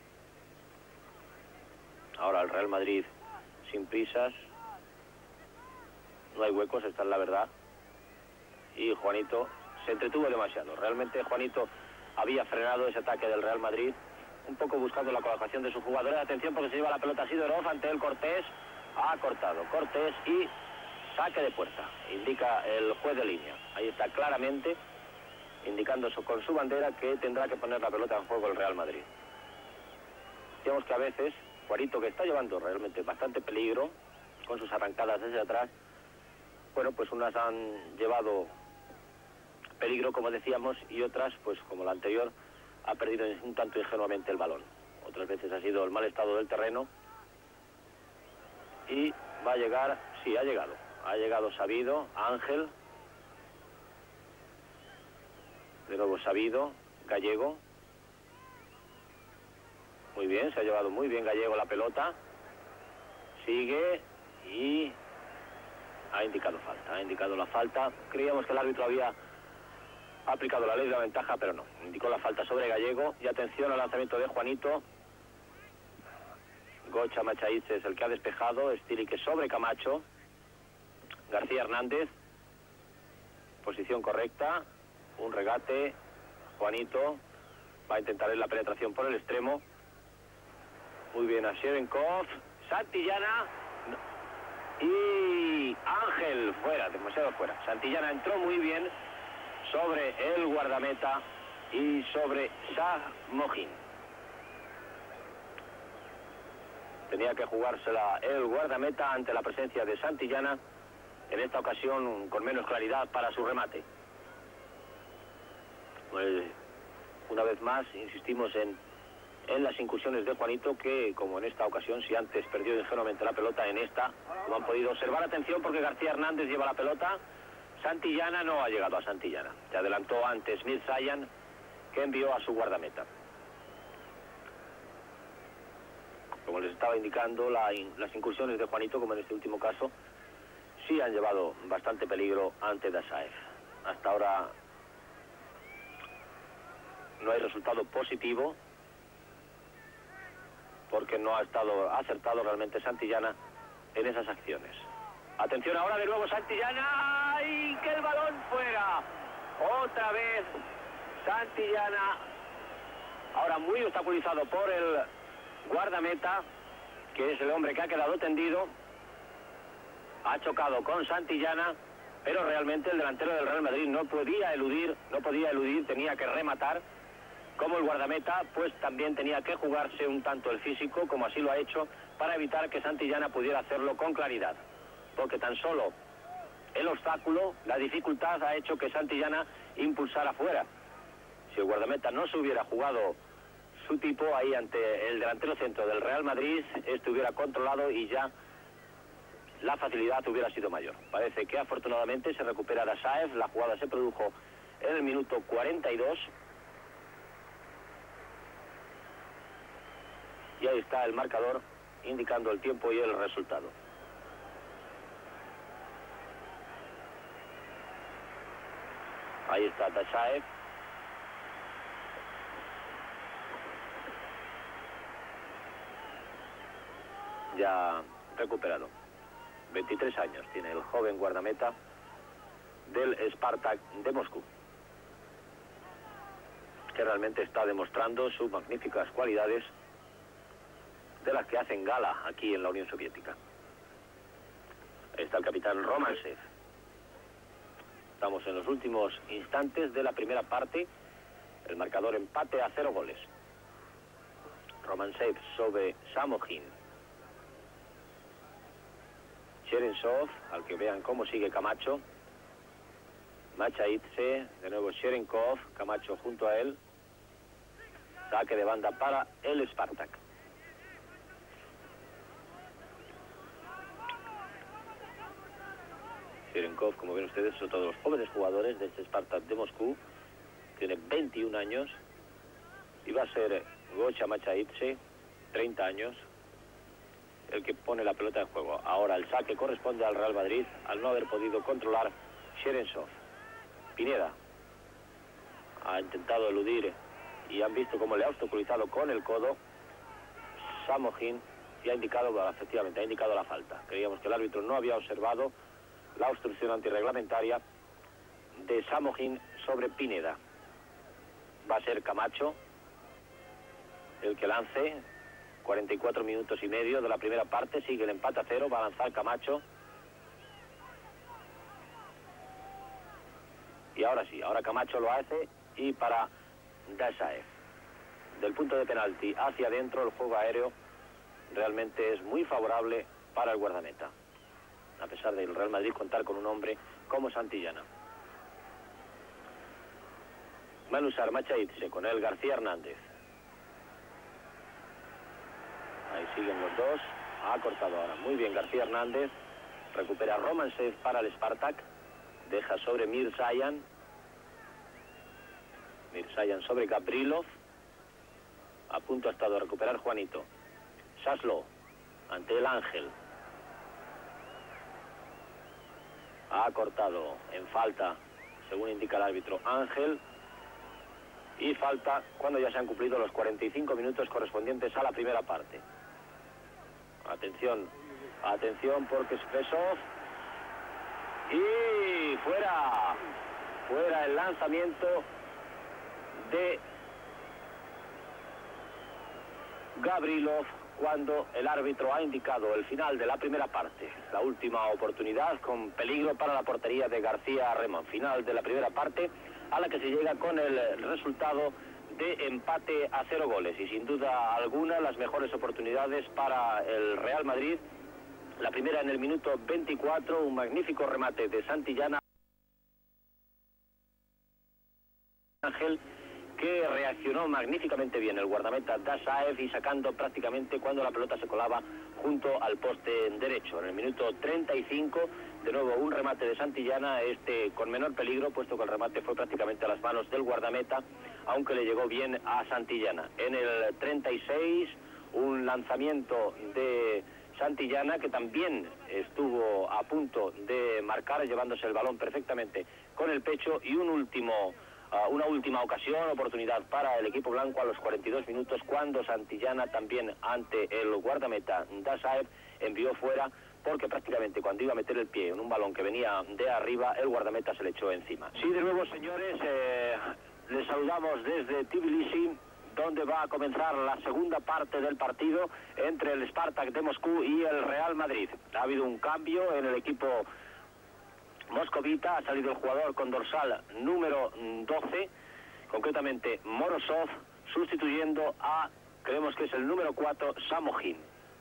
Ahora el Real Madrid sin prisas, no hay huecos, esta es la verdad, y Juanito se entretuvo demasiado. Realmente Juanito había frenado ese ataque del Real Madrid, un poco buscando la colocación de su jugador. Atención porque se lleva la pelota Sidorov ante el Cortés. Ha cortado Cortés y saque de puerta, indica el juez de línea. Ahí está claramente indicando con su bandera que tendrá que poner la pelota en juego el Real Madrid. Digamos que a veces Juanito, que está llevando realmente bastante peligro con sus arrancadas desde atrás, bueno, pues unas han llevado peligro, como decíamos, y otras, pues como la anterior, ha perdido un tanto ingenuamente el balón. Otras veces ha sido el mal estado del terreno y va a llegar, sí, ha llegado. Ha llegado Sabido, Ángel, de nuevo Sabido, Gallego. Muy bien, se ha llevado muy bien Gallego la pelota. Sigue y ha indicado falta, ha indicado la falta. Creíamos que el árbitro había aplicado la ley de la ventaja, pero no. Indicó la falta sobre Gallego. Y atención al lanzamiento de Juanito. Gocha Machaíz es el que ha despejado. Stilique sobre Camacho. García Hernández. Posición correcta. Un regate. Juanito va a intentar la penetración por el extremo. Muy bien a Cherenkov. Santillana. Y Ángel fuera, demasiado fuera. Santillana entró muy bien sobre el guardameta y sobre Samojín. Tenía que jugársela el guardameta ante la presencia de Santillana, en esta ocasión con menos claridad para su remate. Pues una vez más insistimos en, en las incursiones de Juanito, que como en esta ocasión, si antes perdió ingenuamente la pelota, en esta, como han podido observar, atención porque García Hernández lleva la pelota. Santillana no ha llegado a Santillana. Se adelantó antes Smith Zayan, que envió a su guardameta. Como les estaba indicando, la in, las incursiones de Juanito, como en este último caso, sí han llevado bastante peligro ante Dasaev. Hasta ahora no hay resultado positivo, porque no ha estado acertado realmente Santillana en esas acciones. Atención ahora de nuevo Santillana, y que el balón fuera. Otra vez Santillana, ahora muy obstaculizado por el guardameta, que es el hombre que ha quedado tendido. Ha chocado con Santillana, pero realmente el delantero del Real Madrid no podía eludir, no podía eludir, tenía que rematar. Como el guardameta, pues también tenía que jugarse un tanto el físico, como así lo ha hecho, para evitar que Santillana pudiera hacerlo con claridad. Porque tan solo el obstáculo, la dificultad, ha hecho que Santillana impulsara fuera. Si el guardameta no se hubiera jugado su tipo ahí ante el delantero centro del Real Madrid, estuviera controlado y ya la facilidad hubiera sido mayor. Parece que afortunadamente se recupera Dasaev. La jugada se produjo en el minuto cuarenta y dos. Y ahí está el marcador indicando el tiempo y el resultado. Ahí está Dasaev. Ya recuperado. veintitrés años tiene el joven guardameta del Spartak de Moscú, que realmente está demostrando sus magníficas cualidades, de las que hacen gala aquí en la Unión Soviética. Ahí está el capitán Romantsev. Estamos en los últimos instantes de la primera parte. El marcador empate a cero goles. Romantsev sobre Samojín. Cherensov, al que vean cómo sigue Camacho. Machaidze, de nuevo Cherenkov, Camacho junto a él. Saque de banda para el Spartak. Cherenkov, como ven ustedes, son todos los jóvenes jugadores de este Spartak de Moscú. Tiene veintiún años. Y va a ser Gocha Machaidze, treinta años, el que pone la pelota en juego. Ahora el saque corresponde al Real Madrid, al no haber podido controlar Cherensov. Pineda ha intentado eludir y han visto cómo le ha obstaculizado con el codo Samojín, y ha indicado, bueno, efectivamente, ha indicado la falta. Creíamos que el árbitro no había observado la obstrucción antirreglamentaria de Samojín sobre Pineda. Va a ser Camacho el que lance. cuarenta y cuatro minutos y medio de la primera parte. Sigue el empate a cero. Va a lanzar Camacho. Y ahora sí, ahora Camacho lo hace. Y para Dasaev. Del punto de penalti hacia adentro, el juego aéreo realmente es muy favorable para el guardameta. A pesar del Real Madrid contar con un hombre como Santillana. Van a usar Machaitse con él García Hernández. Ahí siguen los dos. Ha cortado ahora muy bien García Hernández. Recupera Romansev para el Spartak. Deja sobre Mirzayan. Mirzayan sobre Gabrilov. A punto ha estado de recuperar Juanito. Saslo ante el Ángel. Ha cortado en falta, según indica el árbitro, Ángel. Y falta cuando ya se han cumplido los cuarenta y cinco minutos correspondientes a la primera parte. Atención, atención porque es Fesov. Y fuera, fuera el lanzamiento de Gabrilov cuando el árbitro ha indicado el final de la primera parte. La última oportunidad con peligro para la portería de García Remón. Final de la primera parte a la que se llega con el resultado de empate a cero goles. Y sin duda alguna las mejores oportunidades para el Real Madrid. La primera en el minuto veinticuatro, un magnífico remate de Santillana. Ángel, que reaccionó magníficamente bien el guardameta Dasaev y sacando prácticamente cuando la pelota se colaba junto al poste derecho. En el minuto treinta y cinco, de nuevo un remate de Santillana, este con menor peligro, puesto que el remate fue prácticamente a las manos del guardameta, aunque le llegó bien a Santillana. En el treinta y seis, un lanzamiento de Santillana que también estuvo a punto de marcar, llevándose el balón perfectamente con el pecho, y un último... Uh, una última ocasión, oportunidad para el equipo blanco a los cuarenta y dos minutos, cuando Santillana también ante el guardameta Dasaev envió fuera, porque prácticamente cuando iba a meter el pie en un balón que venía de arriba, el guardameta se le echó encima. Sí, de nuevo, señores, eh, les saludamos desde Tbilisi, donde va a comenzar la segunda parte del partido entre el Spartak de Moscú y el Real Madrid. Ha habido un cambio en el equipo moscovita. Ha salido el jugador con dorsal número doce, concretamente Morozov, sustituyendo a, creemos que es el número cuatro, Samojin.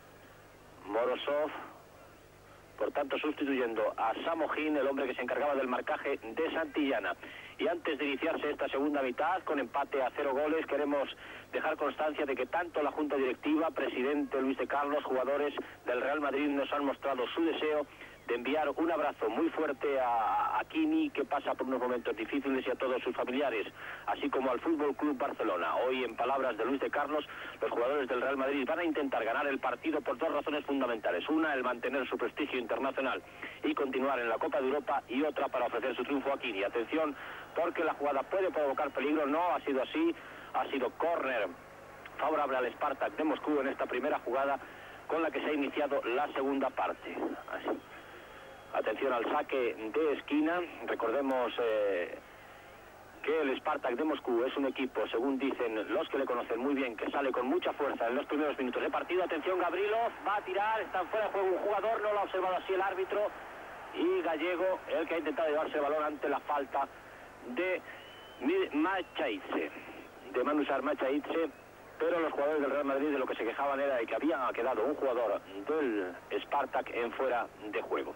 Morozov, por tanto, sustituyendo a Samojin, el hombre que se encargaba del marcaje de Santillana. Y antes de iniciarse esta segunda mitad, con empate a cero goles, queremos dejar constancia de que tanto la Junta Directiva, presidente Luis de Carlos, jugadores del Real Madrid nos han mostrado su deseo de enviar un abrazo muy fuerte a, a Kini, que pasa por unos momentos difíciles, y a todos sus familiares, así como al Fútbol Club Barcelona. Hoy, en palabras de Luis de Carlos, los jugadores del Real Madrid van a intentar ganar el partido por dos razones fundamentales. Una, el mantener su prestigio internacional y continuar en la Copa de Europa, y otra, para ofrecer su triunfo a Kini. Atención, porque la jugada puede provocar peligro. No ha sido así, ha sido córner favorable al Spartak de Moscú en esta primera jugada con la que se ha iniciado la segunda parte. Así. Atención al saque de esquina. Recordemos eh, que el Spartak de Moscú es un equipo, según dicen los que le conocen muy bien, que sale con mucha fuerza en los primeros minutos de partido. Atención, Gabrilov va a tirar, está fuera de juego un jugador, no lo ha observado así el árbitro, y Gallego, el que ha intentado llevarse el balón ante la falta de Machaitse, de Manusar Machaitse. Pero los jugadores del Real Madrid de lo que se quejaban era de que había quedado un jugador del Spartak en fuera de juego.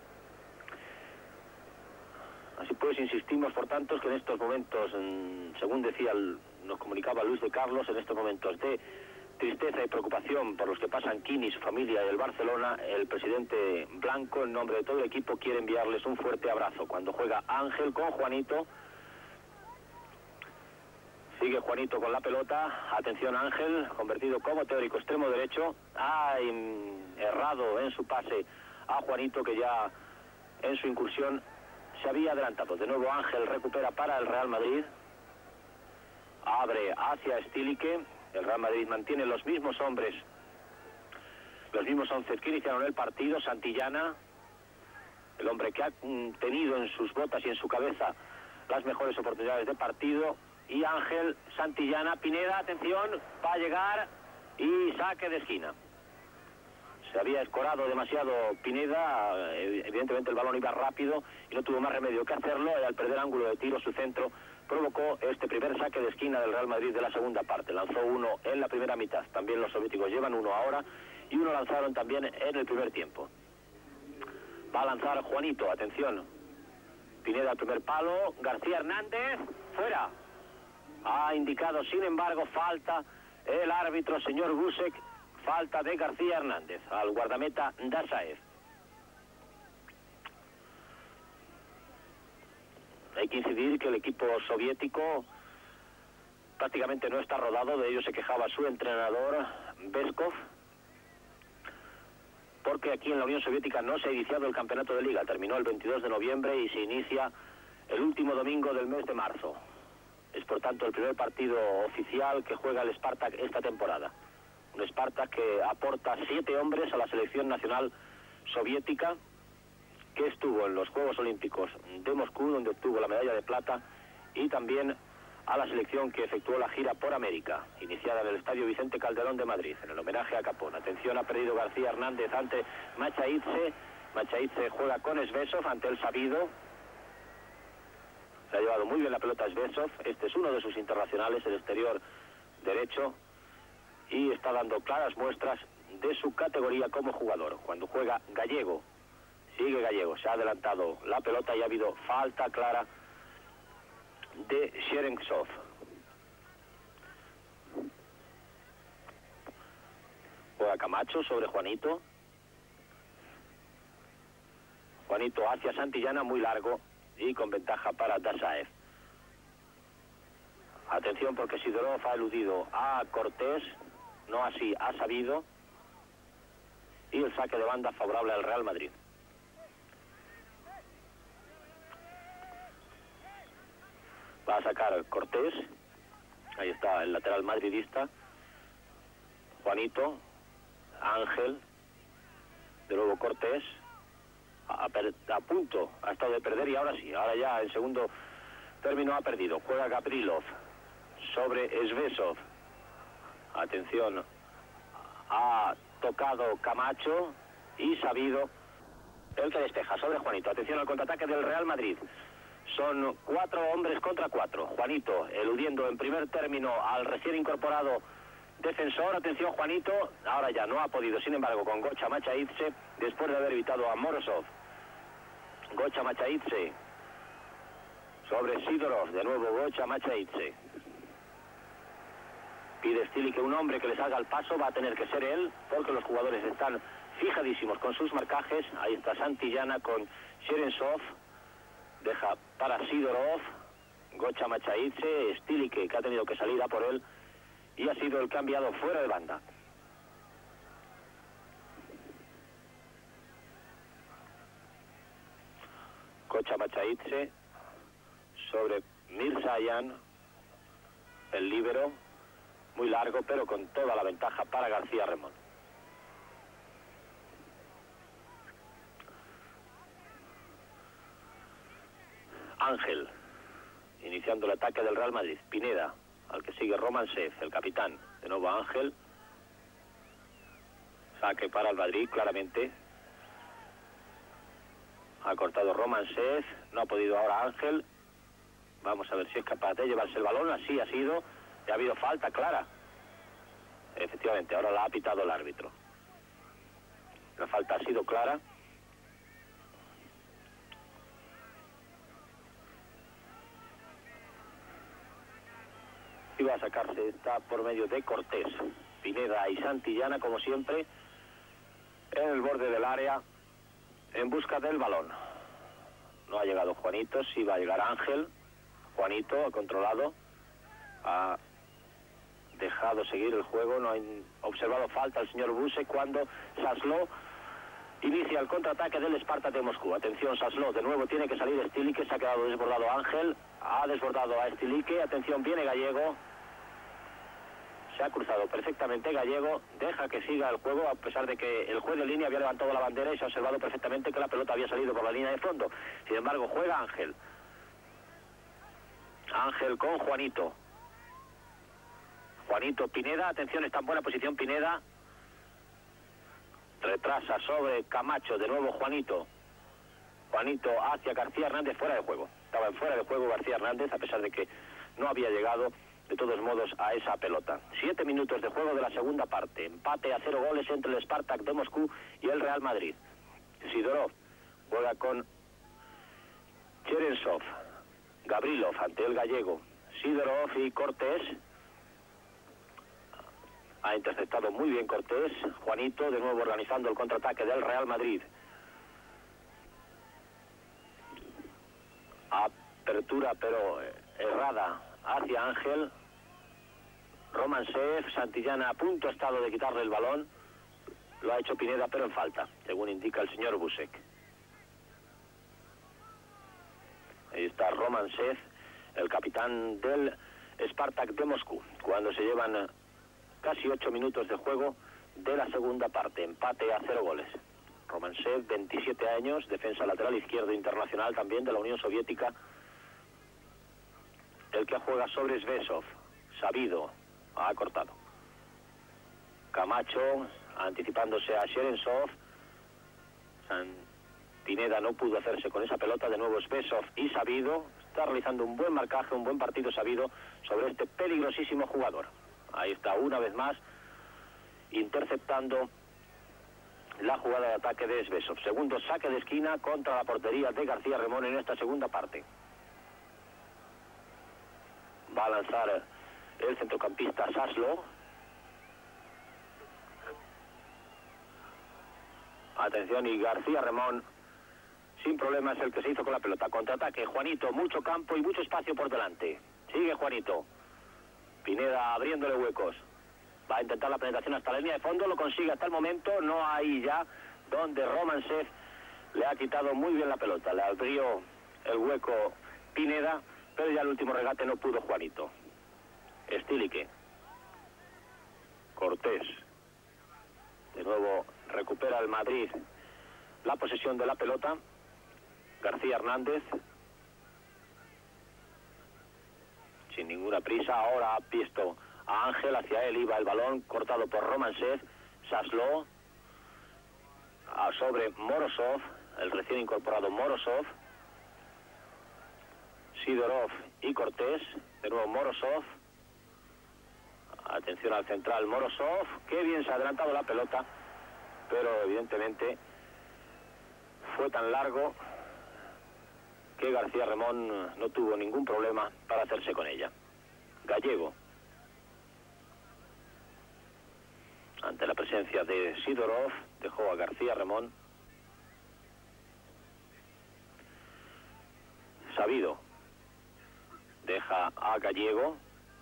Así pues, insistimos, por tanto, que en estos momentos, según decía, nos comunicaba Luis de Carlos, en estos momentos de tristeza y preocupación por los que pasan Kini, su familia y el Barcelona, el presidente Blanco, en nombre de todo el equipo, quiere enviarles un fuerte abrazo. Cuando juega Ángel con Juanito, sigue Juanito con la pelota. Atención, Ángel, convertido como teórico extremo derecho, ha errado en su pase a Juanito, que ya en su incursión se había adelantado. De nuevo Ángel recupera para el Real Madrid. Abre hacia Stilike. El Real Madrid mantiene los mismos hombres, los mismos once que iniciaron el partido. Santillana, el hombre que ha tenido en sus botas y en su cabeza las mejores oportunidades de partido. Y Ángel, Santillana, Pineda, atención, va a llegar y saque de esquina. Se había escorado demasiado Pineda, evidentemente el balón iba rápido y no tuvo más remedio que hacerlo, y al perder ángulo de tiro su centro provocó este primer saque de esquina del Real Madrid de la segunda parte. Lanzó uno en la primera mitad, también los soviéticos llevan uno ahora, y uno lanzaron también en el primer tiempo. Va a lanzar Juanito, atención. Pineda al primer palo, García Hernández, fuera. Ha indicado, sin embargo, falta el árbitro, señor Busek, falta de García Hernández al guardameta Dasaev. Hay que incidir que el equipo soviético prácticamente no está rodado, de ello se quejaba su entrenador Beskov, porque aquí en la Unión Soviética no se ha iniciado el campeonato de liga, terminó el veintidós de noviembre y se inicia el último domingo del mes de marzo. Es por tanto el primer partido oficial que juega el Spartak esta temporada. Un Spartak que aporta siete hombres a la selección nacional soviética, que estuvo en los Juegos Olímpicos de Moscú, donde obtuvo la medalla de plata, y también a la selección que efectuó la gira por América, iniciada en el Estadio Vicente Calderón de Madrid, en el homenaje a Capón. Atención, ha perdido García Hernández ante Machaidze. Machaidze juega con Svesov ante el sabido. Se ha llevado muy bien la pelota Svesov. Este es uno de sus internacionales, el exterior derecho, y está dando claras muestras de su categoría como jugador. Cuando juega Gallego, sigue Gallego, se ha adelantado la pelota y ha habido falta clara de Sherentsov. Juega Camacho sobre Juanito. Juanito hacia Santillana, muy largo y con ventaja para Dasaev. Atención, porque Sidorov ha eludido a Cortés, no así ha Sabido, y el saque de banda favorable al Real Madrid. Va a sacar Cortés, ahí está el lateral madridista, Juanito, Ángel, de nuevo Cortés, a, a punto ha estado de perder y ahora sí, ahora ya en segundo término ha perdido. Juega Gabrilov sobre Svesov, atención, ha tocado Camacho y Sabido el que despeja sobre Juanito. Atención al contraataque del Real Madrid. Son cuatro hombres contra cuatro. Juanito eludiendo en primer término al recién incorporado defensor. Atención, Juanito, ahora ya no ha podido, sin embargo, con Gocha Machaidze, después de haber evitado a Morozov. Gocha Machaidze sobre Sidorov, de nuevo Gocha Machaidze. Pide Stili que un hombre que les haga el paso, va a tener que ser él, porque los jugadores están fijadísimos con sus marcajes. Ahí está Santillana con Sherentsov. Deja para Sidorov, Gocha Machaidze, Stili que ha tenido que salir a por él y ha sido el cambiado fuera de banda. Gocha Machaidze sobre Mirzayan, el líbero, muy largo pero con toda la ventaja para García Remón. Ángel, iniciando el ataque del Real Madrid. Pineda, al que sigue Romansev, el capitán. De nuevo Ángel. Saque para el Madrid, claramente. Ha cortado Romansev, no ha podido ahora Ángel. Vamos a ver si es capaz de llevarse el balón. Así ha sido. Y ha habido falta clara. Efectivamente, ahora la ha pitado el árbitro. La falta ha sido clara. Y va a sacarse esta por medio de Cortés. Pineda y Santillana, como siempre, en el borde del área, en busca del balón. No ha llegado Juanito, sí va a llegar Ángel. Juanito ha controlado, ha dejado seguir el juego, no ha observado falta el señor Buse cuando Sasló inicia el contraataque del Spartak de Moscú. Atención, Sasló, de nuevo tiene que salir Stilique, se ha quedado desbordado Ángel, ha desbordado a Stilique, atención, viene Gallego, se ha cruzado perfectamente Gallego, deja que siga el juego, a pesar de que el juez de línea había levantado la bandera y se ha observado perfectamente que la pelota había salido por la línea de fondo. Sin embargo, juega Ángel. Ángel con Juanito. Juanito, Pineda, atención, está en buena posición Pineda. Retrasa sobre Camacho, de nuevo Juanito. Juanito hacia García Hernández, fuera de juego. Estaba en fuera de juego García Hernández, a pesar de que no había llegado, de todos modos, a esa pelota. Siete minutos de juego de la segunda parte. Empate a cero goles entre el Spartak de Moscú y el Real Madrid. Sidorov juega con Cherensov. Gabrilov ante el gallego. Sidorov y Cortés. Ha interceptado muy bien Cortés. Juanito de nuevo organizando el contraataque del Real Madrid. Apertura pero errada hacia Ángel. Romansev, Santillana a punto ha estado de quitarle el balón. Lo ha hecho Pineda pero en falta, según indica el señor Busek. Ahí está Romansev, el capitán del Spartak de Moscú, cuando se llevan casi ocho minutos de juego de la segunda parte. Empate a cero goles. Romansev, veintisiete años, defensa lateral izquierdo internacional también de la Unión Soviética. El que juega sobre Svesov. Sabido, ha cortado. Camacho, anticipándose a Cherensov. Pineda no pudo hacerse con esa pelota, de nuevo Svesov y Sabido. Está realizando un buen marcaje, un buen partido Sabido sobre este peligrosísimo jugador. Ahí está una vez más interceptando la jugada de ataque de Svesov. Segundo saque de esquina contra la portería de García Remón en esta segunda parte. Va a lanzar el centrocampista Saslo. Atención, y García Remón sin problemas el que se hizo con la pelota. Contraataque, Juanito, mucho campo y mucho espacio por delante. Sigue Juanito. Pineda abriéndole huecos. Va a intentar la penetración hasta la línea de fondo, lo consigue hasta el momento, no hay ya, donde Romansev le ha quitado muy bien la pelota. Le abrió el hueco Pineda, pero ya el último regate no pudo Juanito. Estílique. Cortés. De nuevo recupera el Madrid la posesión de la pelota. García Hernández. Sin ninguna prisa, ahora ha visto a Ángel, hacia él iba el balón, cortado por Romansev. Saslo. Sobre Morozov, el recién incorporado Morozov. Sidorov y Cortés. De nuevo Morozov. Atención al central Morozov. Qué bien se ha adelantado la pelota, pero evidentemente fue tan largo que García Remón no tuvo ningún problema para hacerse con ella. Gallego. Ante la presencia de Sidorov, dejó a García Remón. Sabido. Deja a Gallego.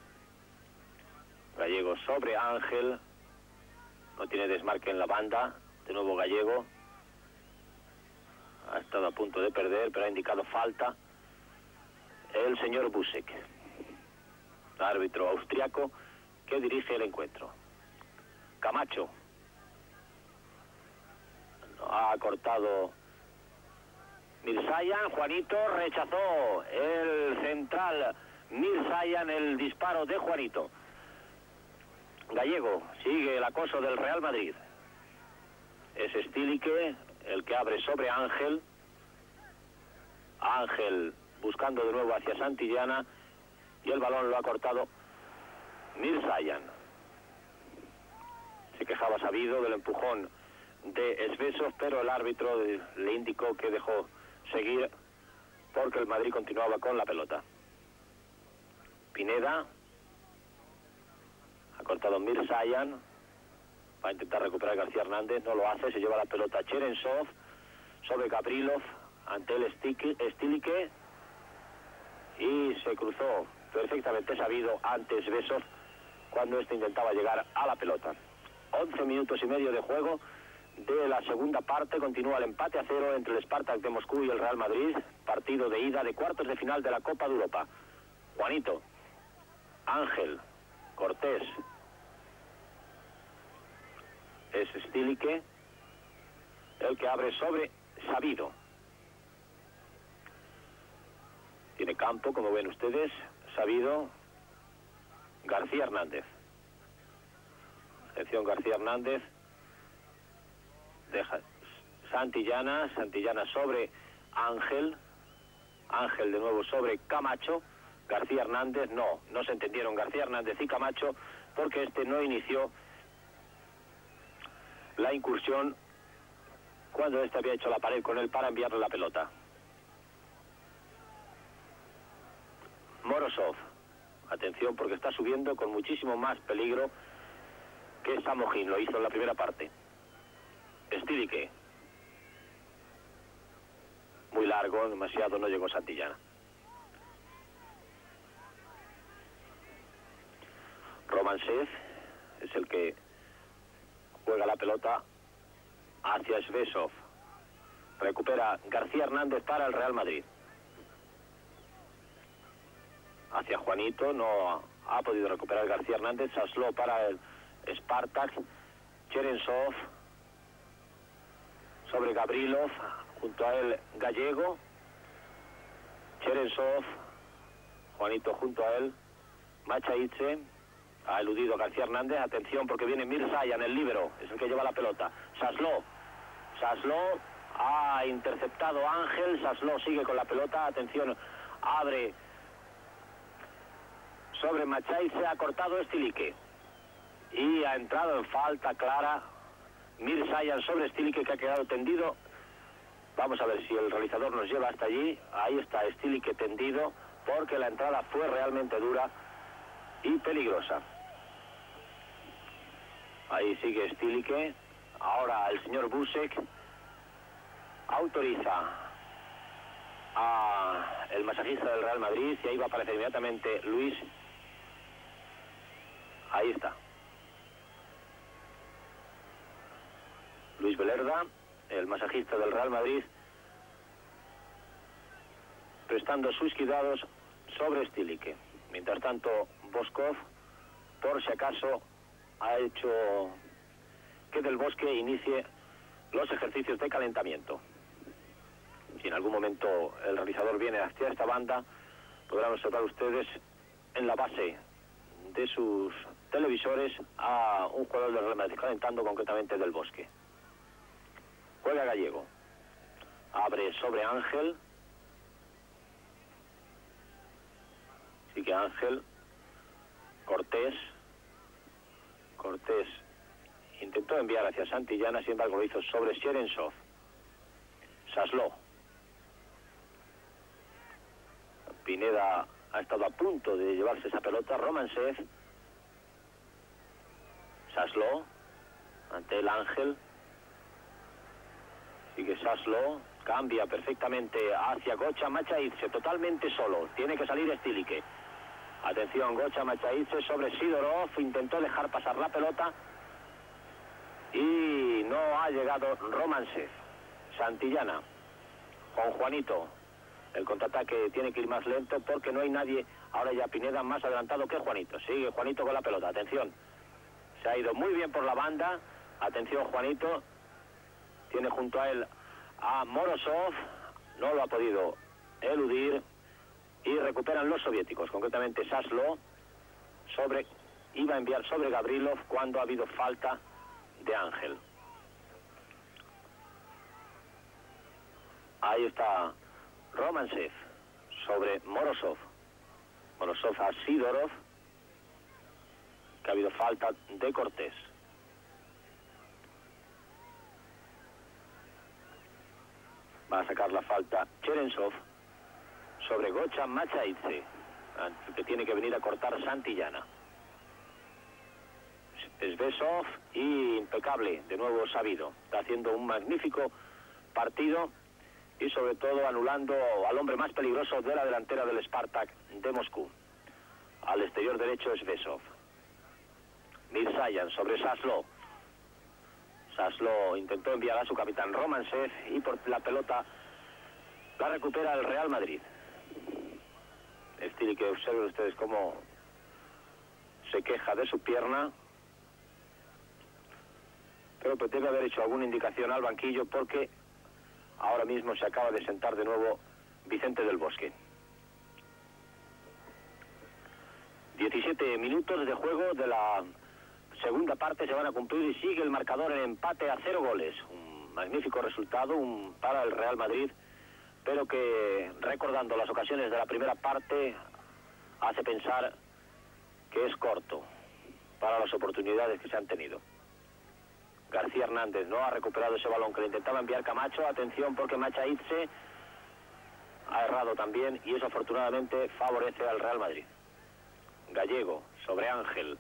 Gallego sobre Ángel. No tiene desmarque en la banda. De nuevo Gallego. Ha estado a punto de perder, pero ha indicado falta el señor Busek, árbitro austriaco que dirige el encuentro. Camacho. Ha cortado Mirzayan. Juanito rechazó el central Mirzayan el disparo de Juanito. Gallego sigue el acoso del Real Madrid. Es Estílique el que abre sobre Ángel. Ángel buscando de nuevo hacia Santillana y el balón lo ha cortado Mirzayan. Se quejaba Sabido del empujón de Svesov, pero el árbitro le indicó que dejó seguir porque el Madrid continuaba con la pelota. Pineda. Ha cortado Mirzayan. Va a intentar recuperar García Hernández, no lo hace, se lleva la pelota Cherensov sobre Gabrilov ante el Estílique y se cruzó perfectamente Sabido ante Svesov cuando este intentaba llegar a la pelota. once minutos y medio de juego de la segunda parte. Continúa el empate a cero entre el Spartak de Moscú y el Real Madrid, partido de ida de cuartos de final de la Copa de Europa. Juanito, Ángel, Cortés. Es Estílique el que abre sobre Sabido. Tiene campo, como ven ustedes, Sabido. García Hernández. Atención, García Hernández. Deja Santillana. Santillana sobre Ángel. Ángel de nuevo sobre Camacho. García Hernández, no, no se entendieron García Hernández y Camacho, porque este no inició la incursión cuando este había hecho la pared con él para enviarle la pelota. Morozov, atención porque está subiendo con muchísimo más peligro que Samojín, lo hizo en la primera parte. Stilike, muy largo, demasiado, no llegó Santillana. Romansev es el que juega la pelota hacia Svesov. Recupera García Hernández para el Real Madrid. Hacia Juanito, no ha podido recuperar García Hernández. Saslo para el Spartak. Cherensov sobre Gabrilov, junto a él Gallego. Cherensov, Juanito junto a él. Machaidze. Ha eludido García Hernández. Atención porque viene Mirzayan, el líbero. Es el que lleva la pelota. Saslo. Saslo ha interceptado a Ángel. Saslo sigue con la pelota. Atención. Abre sobre Machaidze. Ha cortado Stilike. Y ha entrado en falta clara Mirzayan sobre Stilike, que ha quedado tendido. Vamos a ver si el realizador nos lleva hasta allí. Ahí está Stilike tendido, porque la entrada fue realmente dura y peligrosa. Ahí sigue Stilike. Ahora el señor Busek autoriza a el masajista del Real Madrid, y ahí va a aparecer inmediatamente Luis. Ahí está Luis Velerda, el masajista del Real Madrid, prestando sus cuidados sobre Stilike. Mientras tanto, Boskov, por si acaso, ha hecho que Del Bosque inicie los ejercicios de calentamiento. Si en algún momento el realizador viene hacia esta banda, podrán observar ustedes en la base de sus televisores a un jugador del Real Madrid calentando, concretamente Del Bosque. Juega Gallego. Abre sobre Ángel. Sigue Ángel. Cortés. Cortés intentó enviar hacia Santillana, sin embargo lo hizo sobre Cherensov. Saslo. Pineda ha estado a punto de llevarse esa pelota. Romansev. Saslo ante el Ángel. Sigue Saslo. Cambia perfectamente hacia Gocha Machaidze, totalmente solo. Tiene que salir Stilike. Atención, Gocha Machaidze sobre Sidorov. Intentó dejar pasar la pelota y no ha llegado Romansev. Santillana con Juanito. El contraataque tiene que ir más lento porque no hay nadie. Ahora ya Pineda más adelantado que Juanito. Sigue Juanito con la pelota. Atención. Se ha ido muy bien por la banda. Atención, Juanito. Tiene junto a él a Morozov. No lo ha podido eludir. Y recuperan los soviéticos. Concretamente Saslo sobre, iba a enviar sobre Gabrilov cuando ha habido falta de Ángel. Ahí está Romansev sobre Morozov. Morozov a Sidorov, que ha habido falta de Cortés. Va a sacar la falta Cherensov sobre Gocha Machaidze, que tiene que venir a cortar Santillana. Svesov y impecable, de nuevo sabido. Está haciendo un magnífico partido y sobre todo anulando al hombre más peligroso de la delantera del Spartak de Moscú. Al exterior derecho Svesov. Mirzayan sobre Saslo. Saslo intentó enviar a su capitán Romansev y por la pelota la recupera el Real Madrid. Stilike, que observen ustedes cómo se queja de su pierna, pero pues debe haber hecho alguna indicación al banquillo porque ahora mismo se acaba de sentar de nuevo Vicente del Bosque. diecisiete minutos de juego de la segunda parte se van a cumplir y sigue el marcador en empate a cero goles. Un magnífico resultado un, para el Real Madrid, pero que, recordando las ocasiones de la primera parte, hace pensar que es corto para las oportunidades que se han tenido. García Hernández no ha recuperado ese balón que le intentaba enviar Camacho. Atención, porque Machaidze ha errado también y eso afortunadamente favorece al Real Madrid. Gallego sobre Ángel.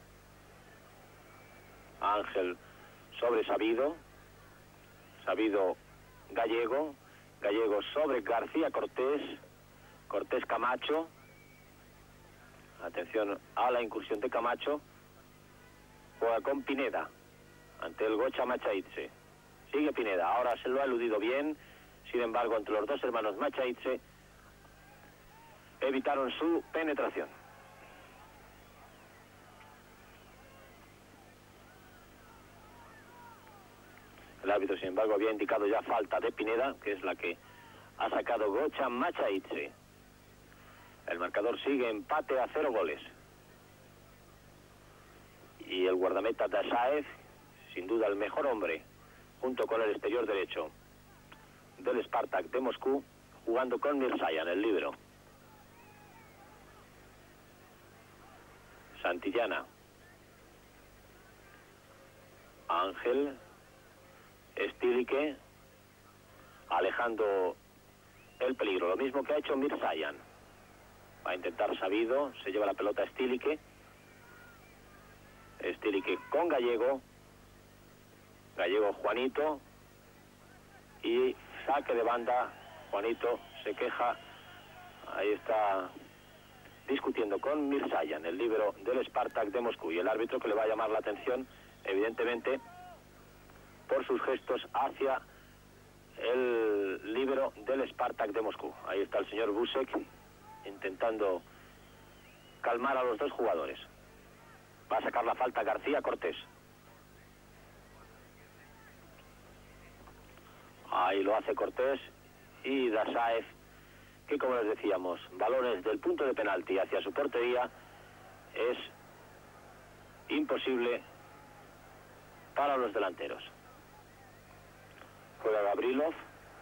Ángel sobre Sabido. Sabido Gallego. Gallego sobre García Cortés. Cortés Camacho. Atención a la incursión de Camacho. Juega con Pineda ante el Gocha Machaidze. Sigue Pineda, ahora se lo ha eludido bien. Sin embargo, entre los dos hermanos Machaidze evitaron su penetración. El árbitro, sin embargo, había indicado ya falta de Pineda, que es la que ha sacado Gocha Machaidze. El marcador sigue empate a cero goles. Y el guardameta Dasaev, sin duda el mejor hombre, junto con el exterior derecho del Spartak de Moscú, jugando con Mirzayan, el líbero. Santillana. Ángel. Stilike. Alejando el peligro, lo mismo que ha hecho Mirzayan. Va a intentar Sabido, se lleva la pelota Stilike. Stilike con Gallego. Gallego Juanito. Y saque de banda. Juanito se queja. Ahí está discutiendo con Mirzayan, el líbero del Spartak de Moscú. Y el árbitro, que le va a llamar la atención, evidentemente, por sus gestos hacia el líbero del Spartak de Moscú. Ahí está el señor Busek intentando calmar a los dos jugadores. Va a sacar la falta García Cortés. Ahí lo hace Cortés. Y Dasaev, que como les decíamos, balones del punto de penalti hacia su portería es imposible para los delanteros. Juega Gabrilov.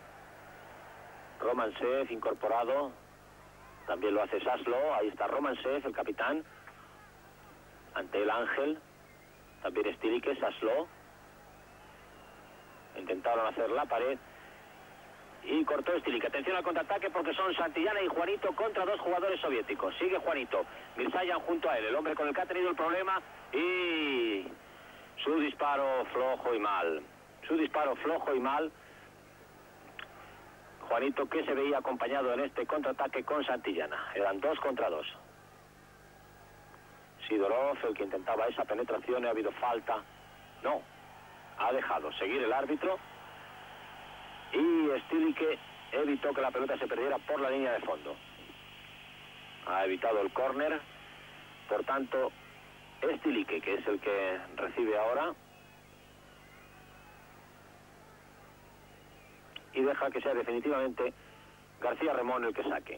Romansev incorporado. También lo hace Saslo. Ahí está Romansev, el capitán, ante el Ángel. También Stilike, Saslo. Intentaron hacer la pared y cortó Stilike. Atención al contraataque, porque son Santillana y Juanito contra dos jugadores soviéticos. Sigue Juanito. Mirzayan junto a él, el hombre con el que ha tenido el problema, y su disparo flojo y mal. Su disparo flojo y mal. Juanito, que se veía acompañado en este contraataque con Santillana. Eran dos contra dos. Sidorov, el que intentaba esa penetración. Ha habido falta. No. Ha dejado seguir el árbitro. Y Stilike evitó que la pelota se perdiera por la línea de fondo. Ha evitado el córner. Por tanto, Stilike, que es el que recibe ahora, y deja que sea definitivamente García Remón el que saque.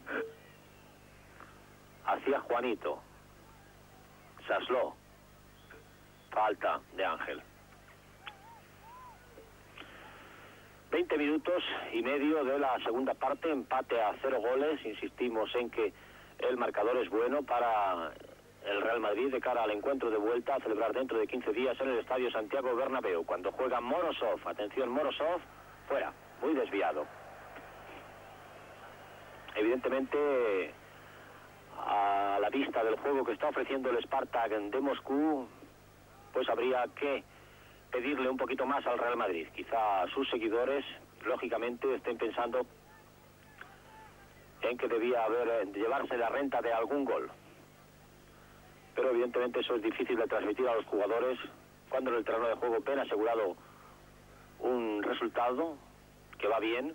Hacia Juanito. Saslo. Falta de Ángel. veinte minutos y medio de la segunda parte, empate a cero goles. Insistimos en que el marcador es bueno para el Real Madrid de cara al encuentro de vuelta a celebrar dentro de quince días en el Estadio Santiago Bernabéu, cuando juega Morozov. Atención, Morozov, fuera, muy desviado. Evidentemente, a la vista del juego que está ofreciendo el Spartak de Moscú, pues habría que pedirle un poquito más al Real Madrid. Quizá sus seguidores, lógicamente, estén pensando en que debía haber llevarse la renta de algún gol. Pero evidentemente eso es difícil de transmitir a los jugadores cuando en el terreno de juego ven asegurado un resultado que va bien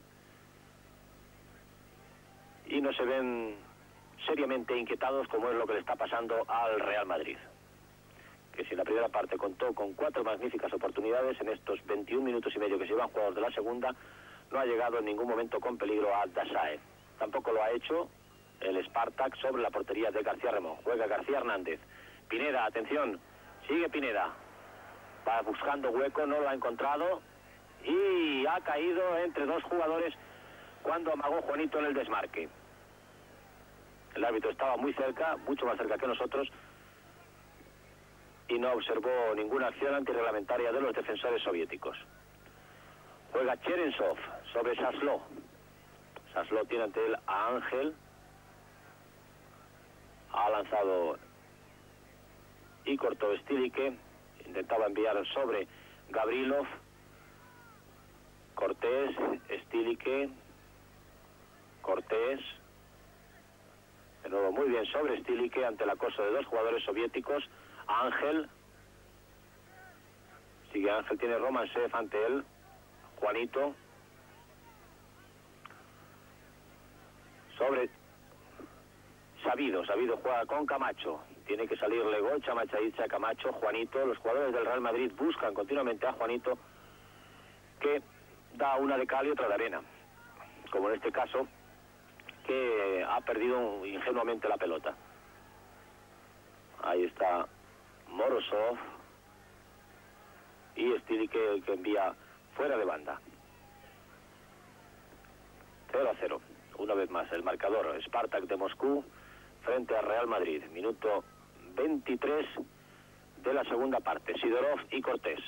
y no se ven seriamente inquietados, como es lo que le está pasando al Real Madrid, que si en la primera parte contó con cuatro magníficas oportunidades, en estos veintiún minutos y medio que se llevan jugadores de la segunda, no ha llegado en ningún momento con peligro a Dasaev. Tampoco lo ha hecho el Spartak sobre la portería de García Remón. Juega García Hernández. Pineda, atención, Sigue Pineda. Va buscando hueco, no lo ha encontrado. Y ha caído entre dos jugadores cuando amagó Juanito en el desmarque. El árbitro estaba muy cerca, mucho más cerca que nosotros, y no observó ninguna acción antirreglamentaria de los defensores soviéticos. Juega Cherensov sobre Sasló. Sasló tiene ante él a Ángel. Ha lanzado y cortó Stilike. Intentaba enviar sobre Gabrilov. Cortés, Stilike. Cortés. De nuevo muy bien sobre Stilike ante el acoso de dos jugadores soviéticos. Ángel. Sigue Ángel, tiene Romansev ante él. Juanito. Sobre Sabido. Sabido juega con Camacho. Tiene que salirle Gocha, Machaidze a Camacho. Juanito. Los jugadores del Real Madrid buscan continuamente a Juanito, que da una de cal y otra de arena. Como en este caso, que ha perdido ingenuamente la pelota. Ahí está Morozov. Y Stilike que envía fuera de banda. cero a cero. Una vez más el marcador. Spartak de Moscú frente a Real Madrid. Minuto veintitrés de la segunda parte. Sidorov y Cortés.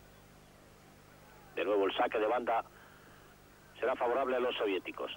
De nuevo el saque de banda será favorable a los soviéticos.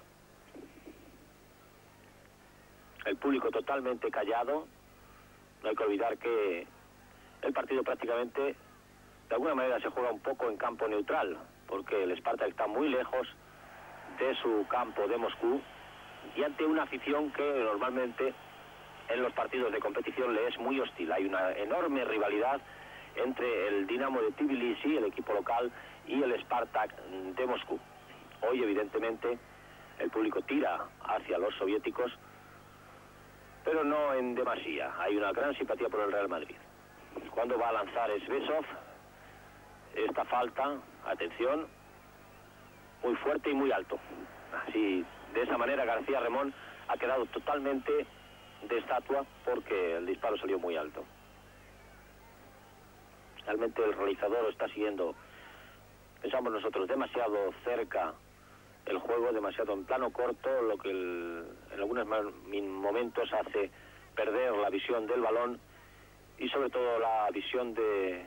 El público totalmente callado. No hay que olvidar que el partido prácticamente de alguna manera se juega un poco en campo neutral, porque el Spartak está muy lejos de su campo de Moscú y ante una afición que normalmente en los partidos de competición le es muy hostil. Hay una enorme rivalidad entre el Dinamo de Tbilisi, el equipo local, y el Spartak de Moscú. Hoy evidentemente el público tira hacia los soviéticos, pero no en demasía. Hay una gran simpatía por el Real Madrid. Cuando va a lanzar Svesov, esta falta, atención, muy fuerte y muy alto. Así, de esa manera García Remón ha quedado totalmente de estatua porque el disparo salió muy alto. Realmente el realizador está siguiendo, pensamos nosotros, demasiado cerca el juego, demasiado en plano corto, lo que el, en algunos momentos hace perder la visión del balón y sobre todo la visión de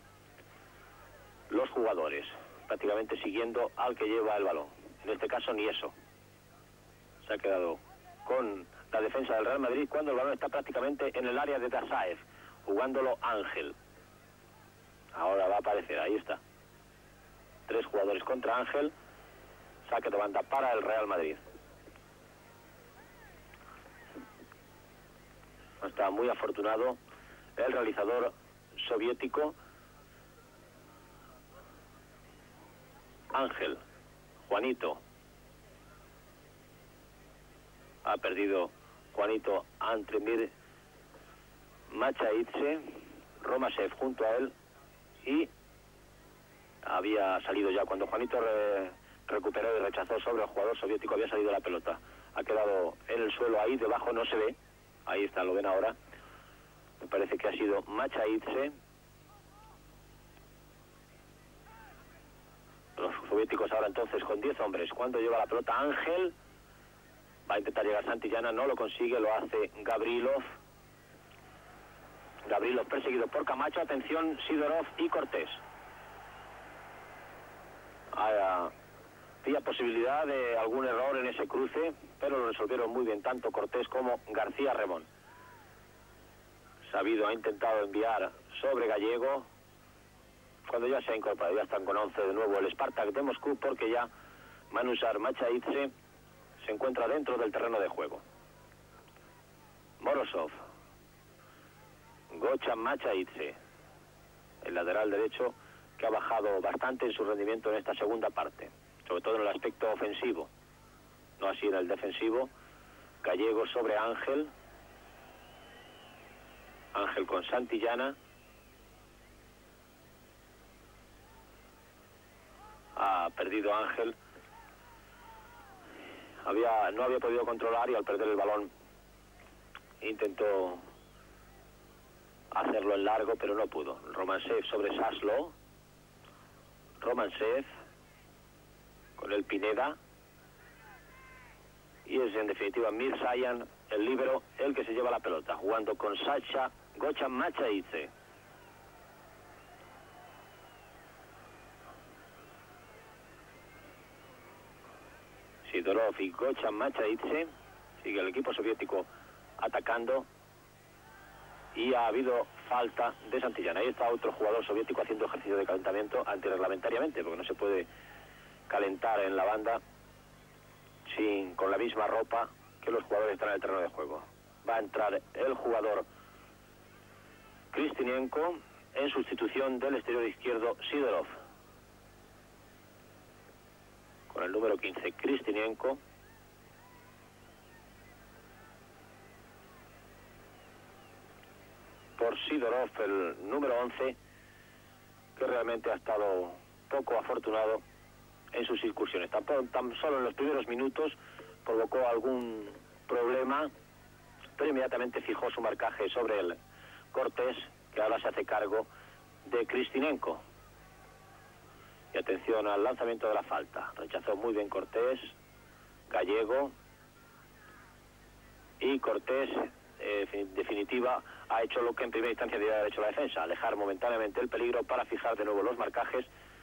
los jugadores, prácticamente siguiendo al que lleva el balón. En este caso ni eso. Se ha quedado con la defensa del Real Madrid cuando el balón está prácticamente en el área de Dazaev, jugándolo Ángel. Ahora va a aparecer, ahí está. Tres jugadores contra Ángel. Saque de banda para el Real Madrid. Está muy afortunado el realizador soviético. Ángel, Juanito. Ha perdido Juanito ante Mir Machaidze. Romansev junto a él. Y había salido ya cuando Juanito re, recuperó y rechazó sobre el jugador soviético. Había salido la pelota. Ha quedado en el suelo ahí, debajo no se ve. Ahí está, lo ven ahora. Me parece que ha sido Machaidze. Los soviéticos ahora entonces con diez hombres. Cuando lleva la pelota Ángel, va a intentar llegar Santillana, no lo consigue, lo hace Gabrilov. Gabrilov perseguido por Camacho, atención, Sidorov y Cortés. Había posibilidad de algún error en ese cruce, pero lo resolvieron muy bien tanto Cortés como García Remón. Sabido ha intentado enviar sobre Gallego. Cuando ya se ha incorporado, ya están con once de nuevo el Spartak de Moscú, porque ya Manusar Machaidze se encuentra dentro del terreno de juego. Morozov, Gocha Machaidze, el lateral derecho que ha bajado bastante en su rendimiento en esta segunda parte, sobre todo en el aspecto ofensivo, no así en el defensivo. Gallego sobre Ángel, Ángel con Santillana. Ha perdido Ángel. Había, no había podido controlar y al perder el balón intentó hacerlo en largo, pero no pudo. Romantsev sobre Saslo. Romantsev con el Pineda. Y es en definitiva Mirzayan, el líbero, el que se lleva la pelota, jugando con Sacha Gochan Machaidze. Sidorov y Gochan Machaidze. Sigue el equipo soviético atacando. Y ha habido falta de Santillana. Ahí está otro jugador soviético haciendo ejercicio de calentamiento antirreglamentariamente, porque no se puede calentar en la banda sin con la misma ropa que los jugadores están en el terreno de juego. Va a entrar el jugador Kristinienko en sustitución del exterior izquierdo Sidorov. Con el número quince, Kristinienko. Por Sidorov, el número once, que realmente ha estado poco afortunado en sus incursiones. Tan, tan solo en los primeros minutos provocó algún problema, pero inmediatamente fijó su marcaje sobre el Cortés, que ahora se hace cargo de Kristinienko. Y atención al lanzamiento de la falta. Rechazó muy bien Cortés, Gallego, y Cortés, eh, en definitiva, ha hecho lo que en primera instancia debía haber hecho la defensa, alejar momentáneamente el peligro para fijar de nuevo los marcajes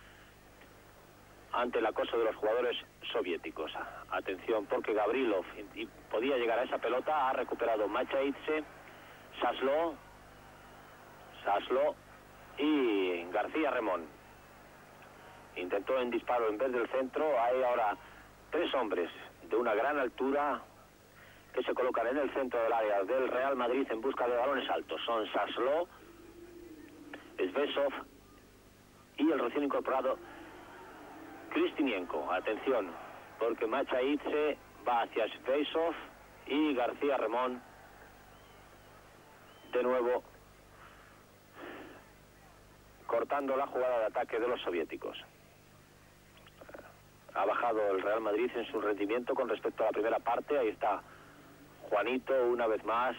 ante el acoso de los jugadores soviéticos. Atención, porque Gabrilov y podía llegar a esa pelota. Ha recuperado Machaidze, Saslo, Saslo y García Remón. Intentó en disparo en vez del centro. Hay ahora tres hombres de una gran altura que se colocan en el centro del área del Real Madrid en busca de balones altos. Son Saslo, Svesov y el recién incorporado Kristinienko. Atención, porque Machaidze va hacia Svesov y García Remón de nuevo cortando la jugada de ataque de los soviéticos. Ha bajado el Real Madrid en su rendimiento con respecto a la primera parte. Ahí está Juanito una vez más.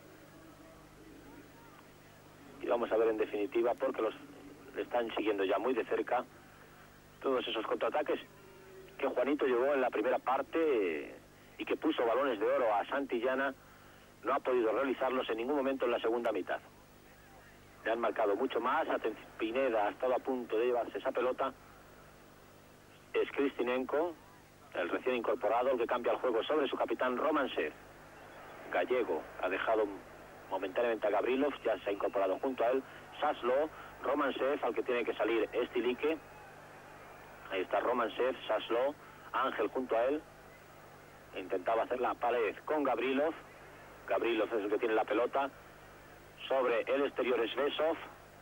Y vamos a ver en definitiva, porque los le están siguiendo ya muy de cerca todos esos contraataques que Juanito llevó en la primera parte y que puso balones de oro a Santillana. No ha podido realizarlos en ningún momento en la segunda mitad. Le han marcado mucho más. Pineda ha estado a punto de llevarse esa pelota. Es Kristinienko, el recién incorporado, el que cambia el juego sobre su capitán Romantsev. Gallego ha dejado momentáneamente a Gabrilov, ya se ha incorporado junto a él Saslo, Romantsev, al que tiene que salir Stilique. Ahí está Romantsev, Saslo, Ángel junto a él. Intentaba hacer la pared con Gabrilov. Gabrilov es el que tiene la pelota sobre el exterior Svesov.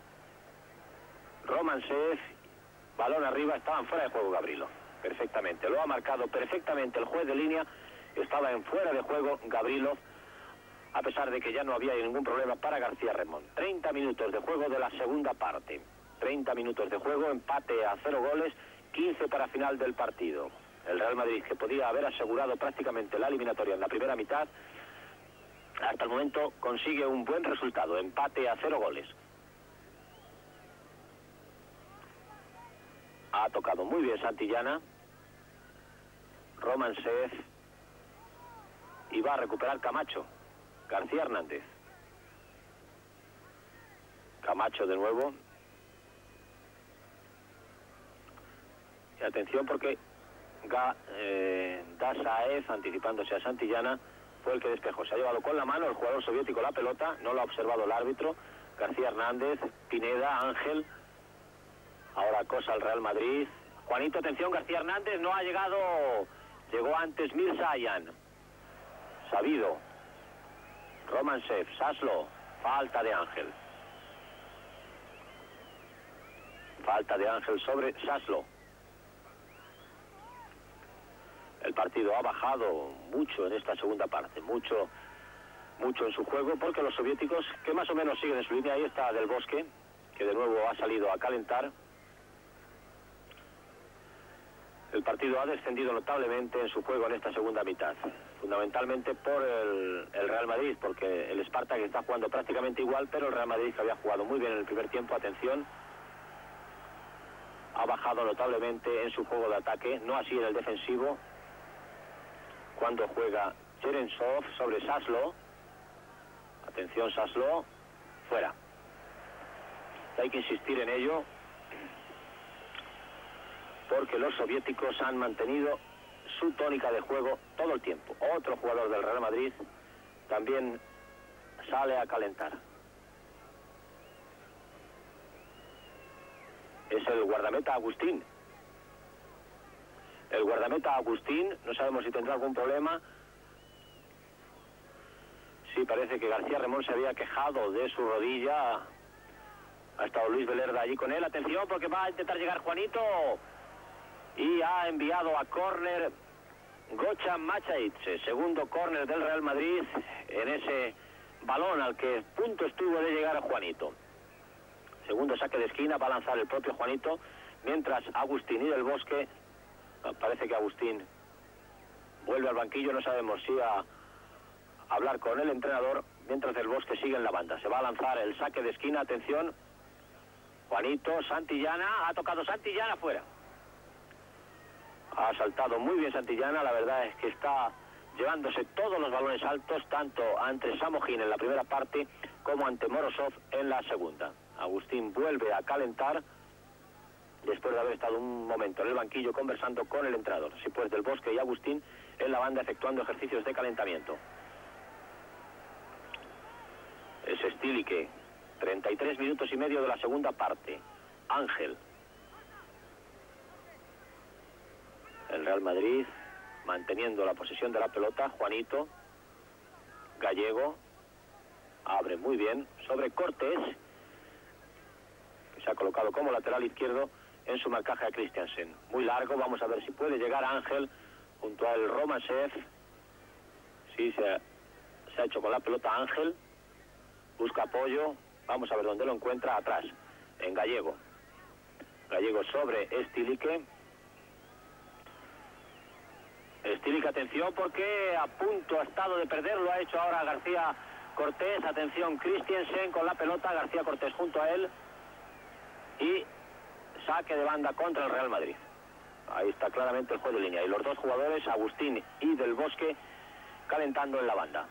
Romantsev, balón arriba, estaban fuera de juego Gabrilov. Perfectamente, lo ha marcado perfectamente el juez de línea. Estaba en fuera de juego Gabrilov, a pesar de que ya no había ningún problema para García Remón. treinta minutos de juego de la segunda parte. treinta minutos de juego, empate a cero goles, quince para final del partido. El Real Madrid, que podía haber asegurado prácticamente la eliminatoria en la primera mitad, hasta el momento consigue un buen resultado, empate a cero goles. Ha tocado muy bien Santillana. Romantsev. Y va a recuperar Camacho. García Hernández. Camacho de nuevo. Y atención, porque Ga, eh, Dasaev, anticipándose a Santillana, fue el que despejó. Se ha llevado con la mano el jugador soviético la pelota. No lo ha observado el árbitro. García Hernández, Pineda, Ángel. Ahora cosa al Real Madrid. Juanito, atención, García Hernández no ha llegado. Llegó antes Mirzayan. Sabido. Romantsev, Saslo. Falta de Ángel. Falta de Ángel sobre Saslo. El partido ha bajado mucho en esta segunda parte. Mucho, mucho en su juego, porque los soviéticos, que más o menos siguen en su línea, ahí está Del Bosque, que de nuevo ha salido a calentar. El partido ha descendido notablemente en su juego en esta segunda mitad, fundamentalmente por el, el Real Madrid, porque el Spartak está jugando prácticamente igual, pero el Real Madrid, que había jugado muy bien en el primer tiempo, atención, ha bajado notablemente en su juego de ataque, no así en el defensivo, cuando juega Cherensov sobre Saslo. Atención, Saslo, fuera. Hay que insistir en ello, porque los soviéticos han mantenido su tónica de juego todo el tiempo. Otro jugador del Real Madrid también sale a calentar. Es el guardameta Agustín. El guardameta Agustín, no sabemos si tendrá algún problema. Sí, parece que García Remón se había quejado de su rodilla. Ha estado Luis Velerda allí con él. Atención, porque va a intentar llegar Juanito. Y ha enviado a córner Gocha Machaidze, segundo córner del Real Madrid en ese balón al que punto estuvo de llegar a Juanito. Segundo saque de esquina, va a lanzar el propio Juanito, mientras Agustín y Del Bosque, parece que Agustín vuelve al banquillo, no sabemos si a hablar con el entrenador, mientras Del Bosque sigue en la banda. Se va a lanzar el saque de esquina, atención, Juanito, Santillana, ha tocado Santillana, fuera. Ha saltado muy bien Santillana, la verdad es que está llevándose todos los balones altos, tanto ante Samojín en la primera parte como ante Morozov en la segunda. Agustín vuelve a calentar después de haber estado un momento en el banquillo conversando con el entrenador. Sí, pues Del Bosque y Agustín en la banda efectuando ejercicios de calentamiento. Es Stilique, treinta y tres minutos y medio de la segunda parte. Ángel. El Real Madrid manteniendo la posesión de la pelota. Juanito, Gallego, abre muy bien sobre Cortés, que se ha colocado como lateral izquierdo en su marcaje a Christiansen. Muy largo, vamos a ver si puede llegar Ángel junto al Romansev. Sí, se ha, se ha hecho con la pelota Ángel, busca apoyo, vamos a ver dónde lo encuentra, atrás, en Gallego. Gallego sobre Stilique. Stilique, atención, porque a punto ha estado de perderlo, ha hecho ahora García Cortés. Atención, Christiansen con la pelota, García Cortés junto a él. Y saque de banda contra el Real Madrid. Ahí está claramente el juego de línea. Y los dos jugadores, Agustín y Del Bosque, calentando en la banda.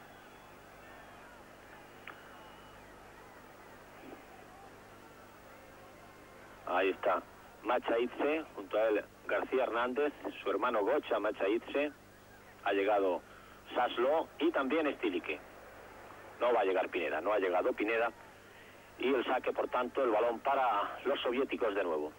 Ahí está Machaidze, junto a él García Hernández, su hermano Gocha Machaidze, ha llegado Saslo y también Stilique. No va a llegar Pineda, no ha llegado Pineda, y el saque, por tanto, el balón para los soviéticos de nuevo.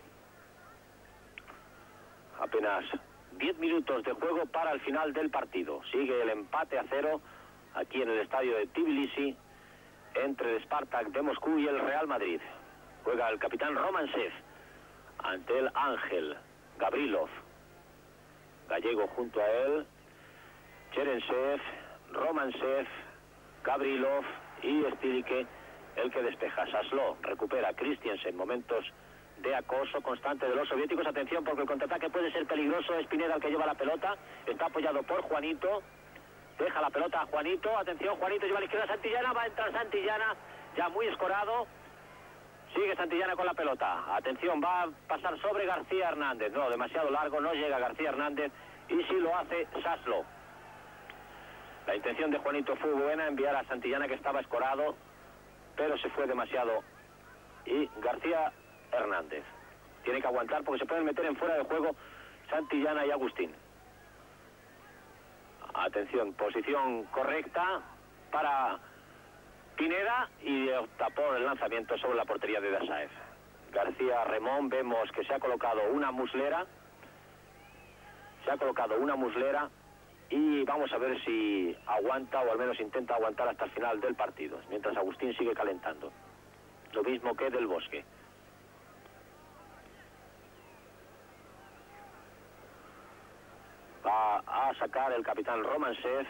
Apenas diez minutos de juego para el final del partido. Sigue el empate a cero aquí en el estadio de Tbilisi entre el Spartak de Moscú y el Real Madrid. Juega el capitán Romansev ante el Ángel, Gabrilov, Gallego junto a él, Cherenshev, Romansev, Gabrilov y Stilique, el que despeja. Saslo recupera Christiansen, momentos de acoso constante de los soviéticos. Atención, porque el contraataque puede ser peligroso. Es Pineda el que lleva la pelota, está apoyado por Juanito, deja la pelota a Juanito. Atención, Juanito lleva a la izquierda a Santillana, va a entrar Santillana, ya muy escorado. Sigue Santillana con la pelota. Atención, va a pasar sobre García Hernández. No, demasiado largo, no llega García Hernández. Y sí lo hace Saslo. La intención de Juanito fue buena, enviar a Santillana, que estaba escorado, pero se fue demasiado. Y García Hernández tiene que aguantar, porque se pueden meter en fuera de juego Santillana y Agustín. Atención, posición correcta para Pineda, y opta por el lanzamiento sobre la portería de Dasaev. García Remón, vemos que se ha colocado una muslera, se ha colocado una muslera, y vamos a ver si aguanta, o al menos intenta aguantar hasta el final del partido, mientras Agustín sigue calentando. Lo mismo que Del Bosque. Va a sacar el capitán Romansev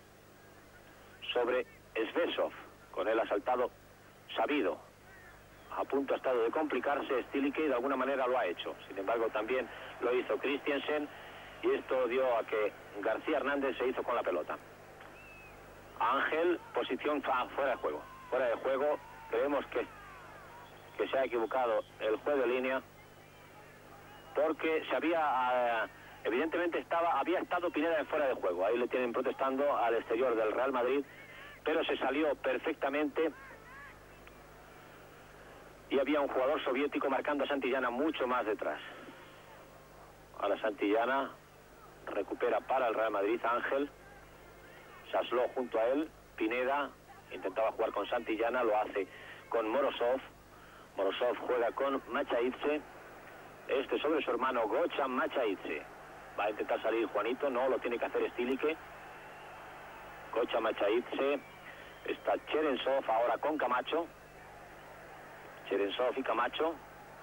sobre Svesov. Con él ha saltado Sabido. A punto ha estado de complicarse Stilicke y de alguna manera lo ha hecho. Sin embargo, también lo hizo Christiansen y esto dio a que García Hernández se hizo con la pelota. Ángel, posición fuera de juego. Fuera de juego, creemos que, que se ha equivocado el juez de línea porque se había, evidentemente estaba, había estado Pineda en fuera de juego. Ahí le tienen protestando al exterior del Real Madrid, pero se salió perfectamente. Y había un jugador soviético marcando a Santillana mucho más detrás. A la Santillana recupera para el Real Madrid Ángel. Sasló junto a él. Pineda intentaba jugar con Santillana, lo hace con Morozov. Morozov juega con Machaidze. Este sobre su hermano Gocha Machaidze. Va a intentar salir Juanito, no, lo tiene que hacer Stilicke. Gocha Machaidze. Está Cherensov ahora con Camacho. Cherensov y Camacho.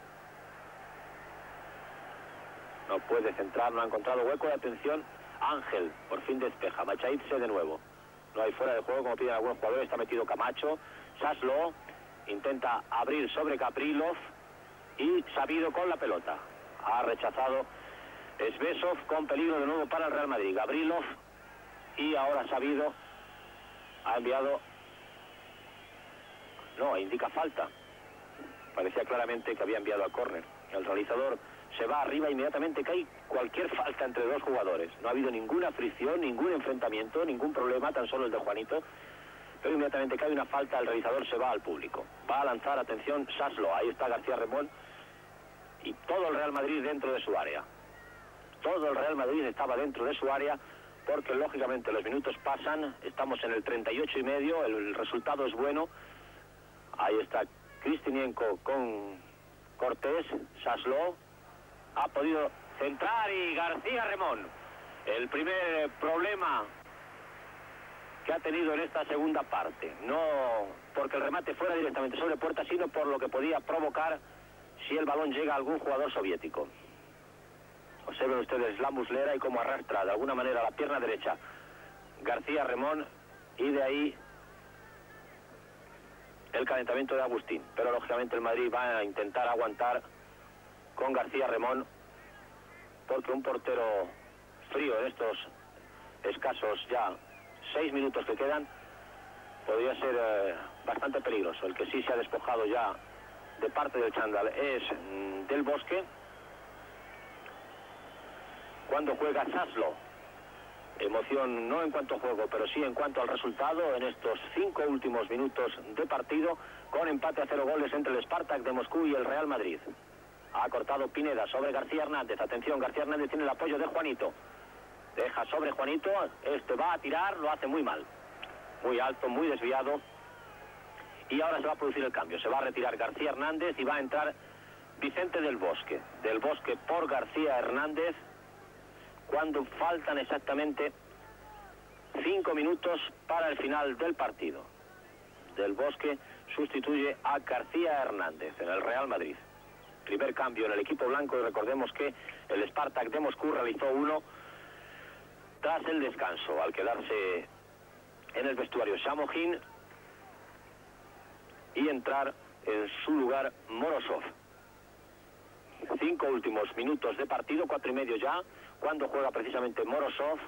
No puede centrar, no ha encontrado hueco de atención. Ángel, por fin despeja. Machaidze de nuevo. No hay fuera de juego como piden algunos jugadores. Está metido Camacho. Saslo intenta abrir sobre Kaprilov y Sabido con la pelota. Ha rechazado Svesov con peligro de nuevo para el Real Madrid. Gabrilov y ahora Sabido ha enviado... No, indica falta. Parecía claramente que había enviado a córner. El realizador se va arriba, inmediatamente cae cualquier falta entre dos jugadores. No ha habido ninguna fricción, ningún enfrentamiento, ningún problema, tan solo el de Juanito. Pero inmediatamente cae una falta, el realizador se va al público. Va a lanzar, atención, Saslo. Ahí está García Remón. Y todo el Real Madrid dentro de su área. Todo el Real Madrid estaba dentro de su área porque, lógicamente, los minutos pasan. Estamos en el treinta y ocho y medio, el resultado es bueno. Ahí está Kristinienko con Cortés. Saslo ha podido centrar y García Remón. El primer problema que ha tenido en esta segunda parte. No porque el remate fuera directamente sobre puerta, sino por lo que podía provocar si el balón llega a algún jugador soviético. Observen ustedes la muslera y cómo arrastra de alguna manera la pierna derecha García Remón y de ahí el calentamiento de Agustín. Pero lógicamente el Madrid va a intentar aguantar con García Remón porque un portero frío en estos escasos ya seis minutos que quedan podría ser eh, bastante peligroso. El que sí se ha despojado ya de parte del chándal es mm, Del Bosque. Cuando juega Saslo, emoción no en cuanto a juego, pero sí en cuanto al resultado en estos cinco últimos minutos de partido, con empate a cero goles entre el Spartak de Moscú y el Real Madrid. Ha cortado Pineda sobre García Hernández. Atención, García Hernández tiene el apoyo de Juanito. Deja sobre Juanito, este va a tirar, lo hace muy mal. Muy alto, muy desviado. Y ahora se va a producir el cambio. Se va a retirar García Hernández y va a entrar Vicente Del Bosque. Del Bosque por García Hernández, cuando faltan exactamente cinco minutos para el final del partido. Del Bosque sustituye a García Hernández en el Real Madrid. Primer cambio en el equipo blanco y recordemos que el Spartak de Moscú realizó uno tras el descanso, al quedarse en el vestuario Shamohin y entrar en su lugar Morozov. Cinco últimos minutos de partido, cuatro y medio ya, cuando juega precisamente Morozov.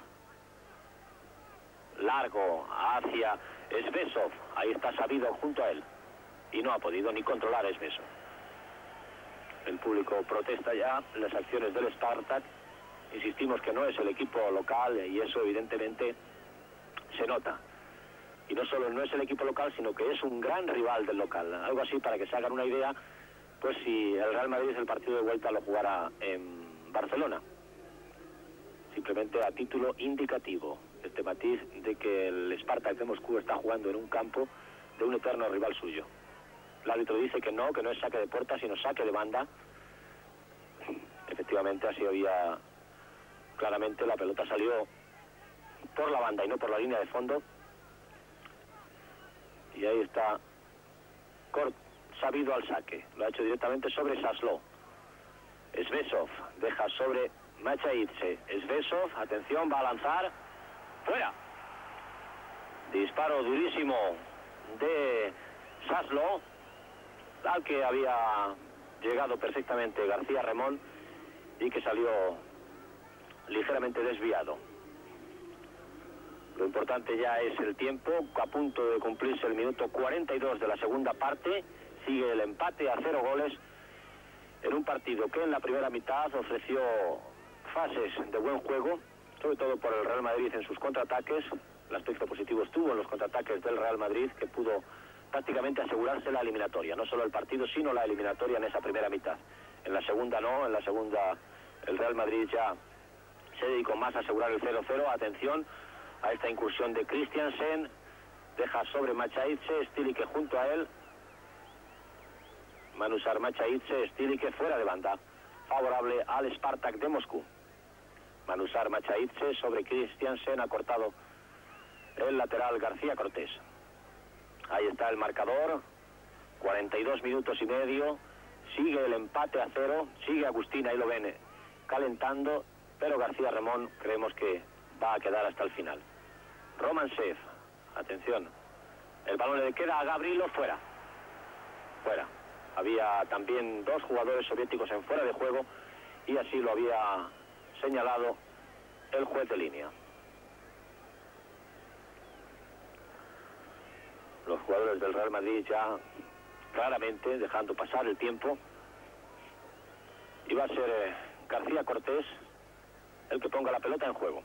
Largo hacia Svesov, ahí está Sabido junto a él y no ha podido ni controlar a Svesov. El público protesta ya las acciones del Spartak. Insistimos que no es el equipo local y eso evidentemente se nota. Y no solo no es el equipo local, sino que es un gran rival del local. Algo así para que se hagan una idea, pues si el Real Madrid el partido de vuelta lo jugará en Barcelona. Simplemente a título indicativo, este matiz de que el Spartak de Moscú está jugando en un campo de un eterno rival suyo. El árbitro dice que no, que no es saque de puerta, sino saque de banda. Efectivamente, así había... Claramente la pelota salió por la banda y no por la línea de fondo. Y ahí está Cort, Sabido al saque. Lo ha hecho directamente sobre Saslo. Svesov deja sobre Machaidze. Svesov, atención, va a lanzar. ¡Fuera! Disparo durísimo de Saslo. al que había llegado perfectamente García Remón y que salió ligeramente desviado. Lo importante ya es el tiempo, a punto de cumplirse el minuto cuarenta y dos de la segunda parte. Sigue el empate a cero goles en un partido que en la primera mitad ofreció fases de buen juego, sobre todo por el Real Madrid en sus contraataques. El aspecto positivo estuvo en los contraataques del Real Madrid, que pudo prácticamente asegurarse la eliminatoria, no solo el partido sino la eliminatoria en esa primera mitad. En la segunda no, en la segunda el Real Madrid ya se dedicó más a asegurar el cero cero. Atención a esta incursión de Christiansen, deja sobre Machaidze, Stilique junto a él, Manusar Machaidze, Stilique fuera de banda, favorable al Spartak de Moscú. Manusar Machaidze sobre Christiansen, ha cortado el lateral García Cortés. Ahí está el marcador, cuarenta y dos minutos y medio, sigue el empate a cero, sigue Agustín, ahí lo ven, calentando, pero García Remón creemos que va a quedar hasta el final. Romantsev, atención, el balón le queda a Gavrilo, fuera, fuera. Había también dos jugadores soviéticos en fuera de juego y así lo había señalado el juez de línea. Los jugadores del Real Madrid ya claramente dejando pasar el tiempo. Y va a ser eh, García Cortés el que ponga la pelota en juego.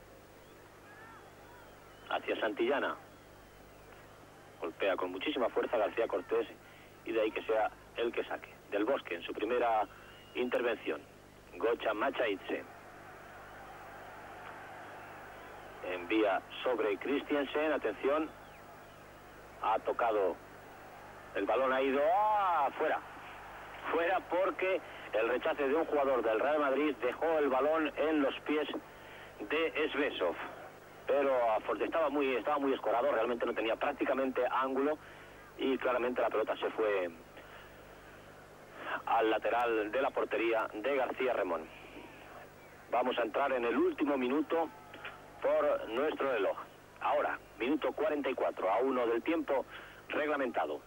Hacia Santillana. Golpea con muchísima fuerza García Cortés y de ahí que sea el que saque. Del Bosque en su primera intervención. Gocha Machaidze. Envía sobre Christiansen, atención. Ha tocado, el balón ha ido ¡ah! fuera. Fuera porque el rechace de un jugador del Real Madrid dejó el balón en los pies de Svesov. Pero estaba muy, estaba muy escorado, realmente no tenía prácticamente ángulo y claramente la pelota se fue al lateral de la portería de García Remón. Vamos a entrar en el último minuto por nuestro reloj. Ahora, minuto cuarenta y cuatro, a uno del tiempo reglamentado.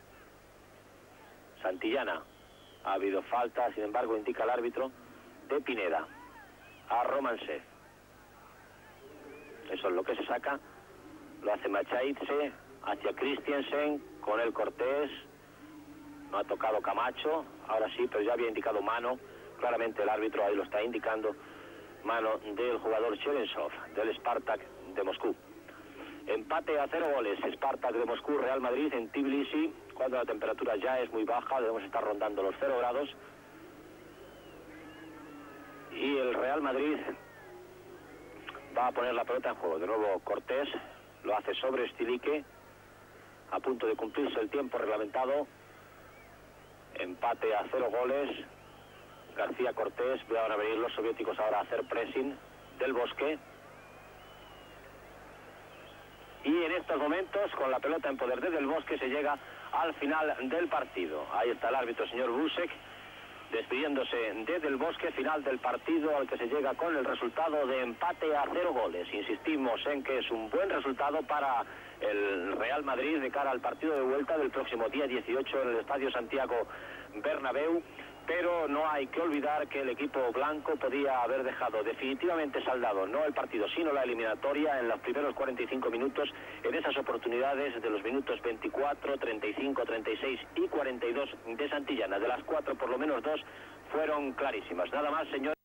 Santillana. Ha habido falta, sin embargo, indica el árbitro, de Pineda a Romantsev. Eso es lo que se saca. Lo hace Machaidze hacia Christiansen con el Cortés. No ha tocado Camacho, ahora sí, pero ya había indicado mano. Claramente el árbitro ahí lo está indicando. Mano del jugador Cherensov, del Spartak de Moscú. Empate a cero goles, Spartak de Moscú, Real Madrid en Tbilisi, cuando la temperatura ya es muy baja, debemos estar rondando los cero grados. Y el Real Madrid va a poner la pelota en juego. De nuevo Cortés, lo hace sobre Stilique, a punto de cumplirse el tiempo reglamentado. Empate a cero goles, García Cortés, van a venir los soviéticos ahora a hacer pressing del Bosque. Y en estos momentos, con la pelota en poder de Del Bosque, se llega al final del partido. Ahí está el árbitro, señor Busek, despidiéndose de Del Bosque, final del partido al que se llega con el resultado de empate a cero goles. Insistimos en que es un buen resultado para el Real Madrid de cara al partido de vuelta del próximo día dieciocho en el Estadio Santiago Bernabéu. Pero no hay que olvidar que el equipo blanco podía haber dejado definitivamente saldado no el partido, sino la eliminatoria en los primeros cuarenta y cinco minutos, en esas oportunidades de los minutos veinticuatro, treinta y cinco, treinta y seis y cuarenta y dos de Santillana. De las cuatro, por lo menos dos fueron clarísimas. Nada más, señor.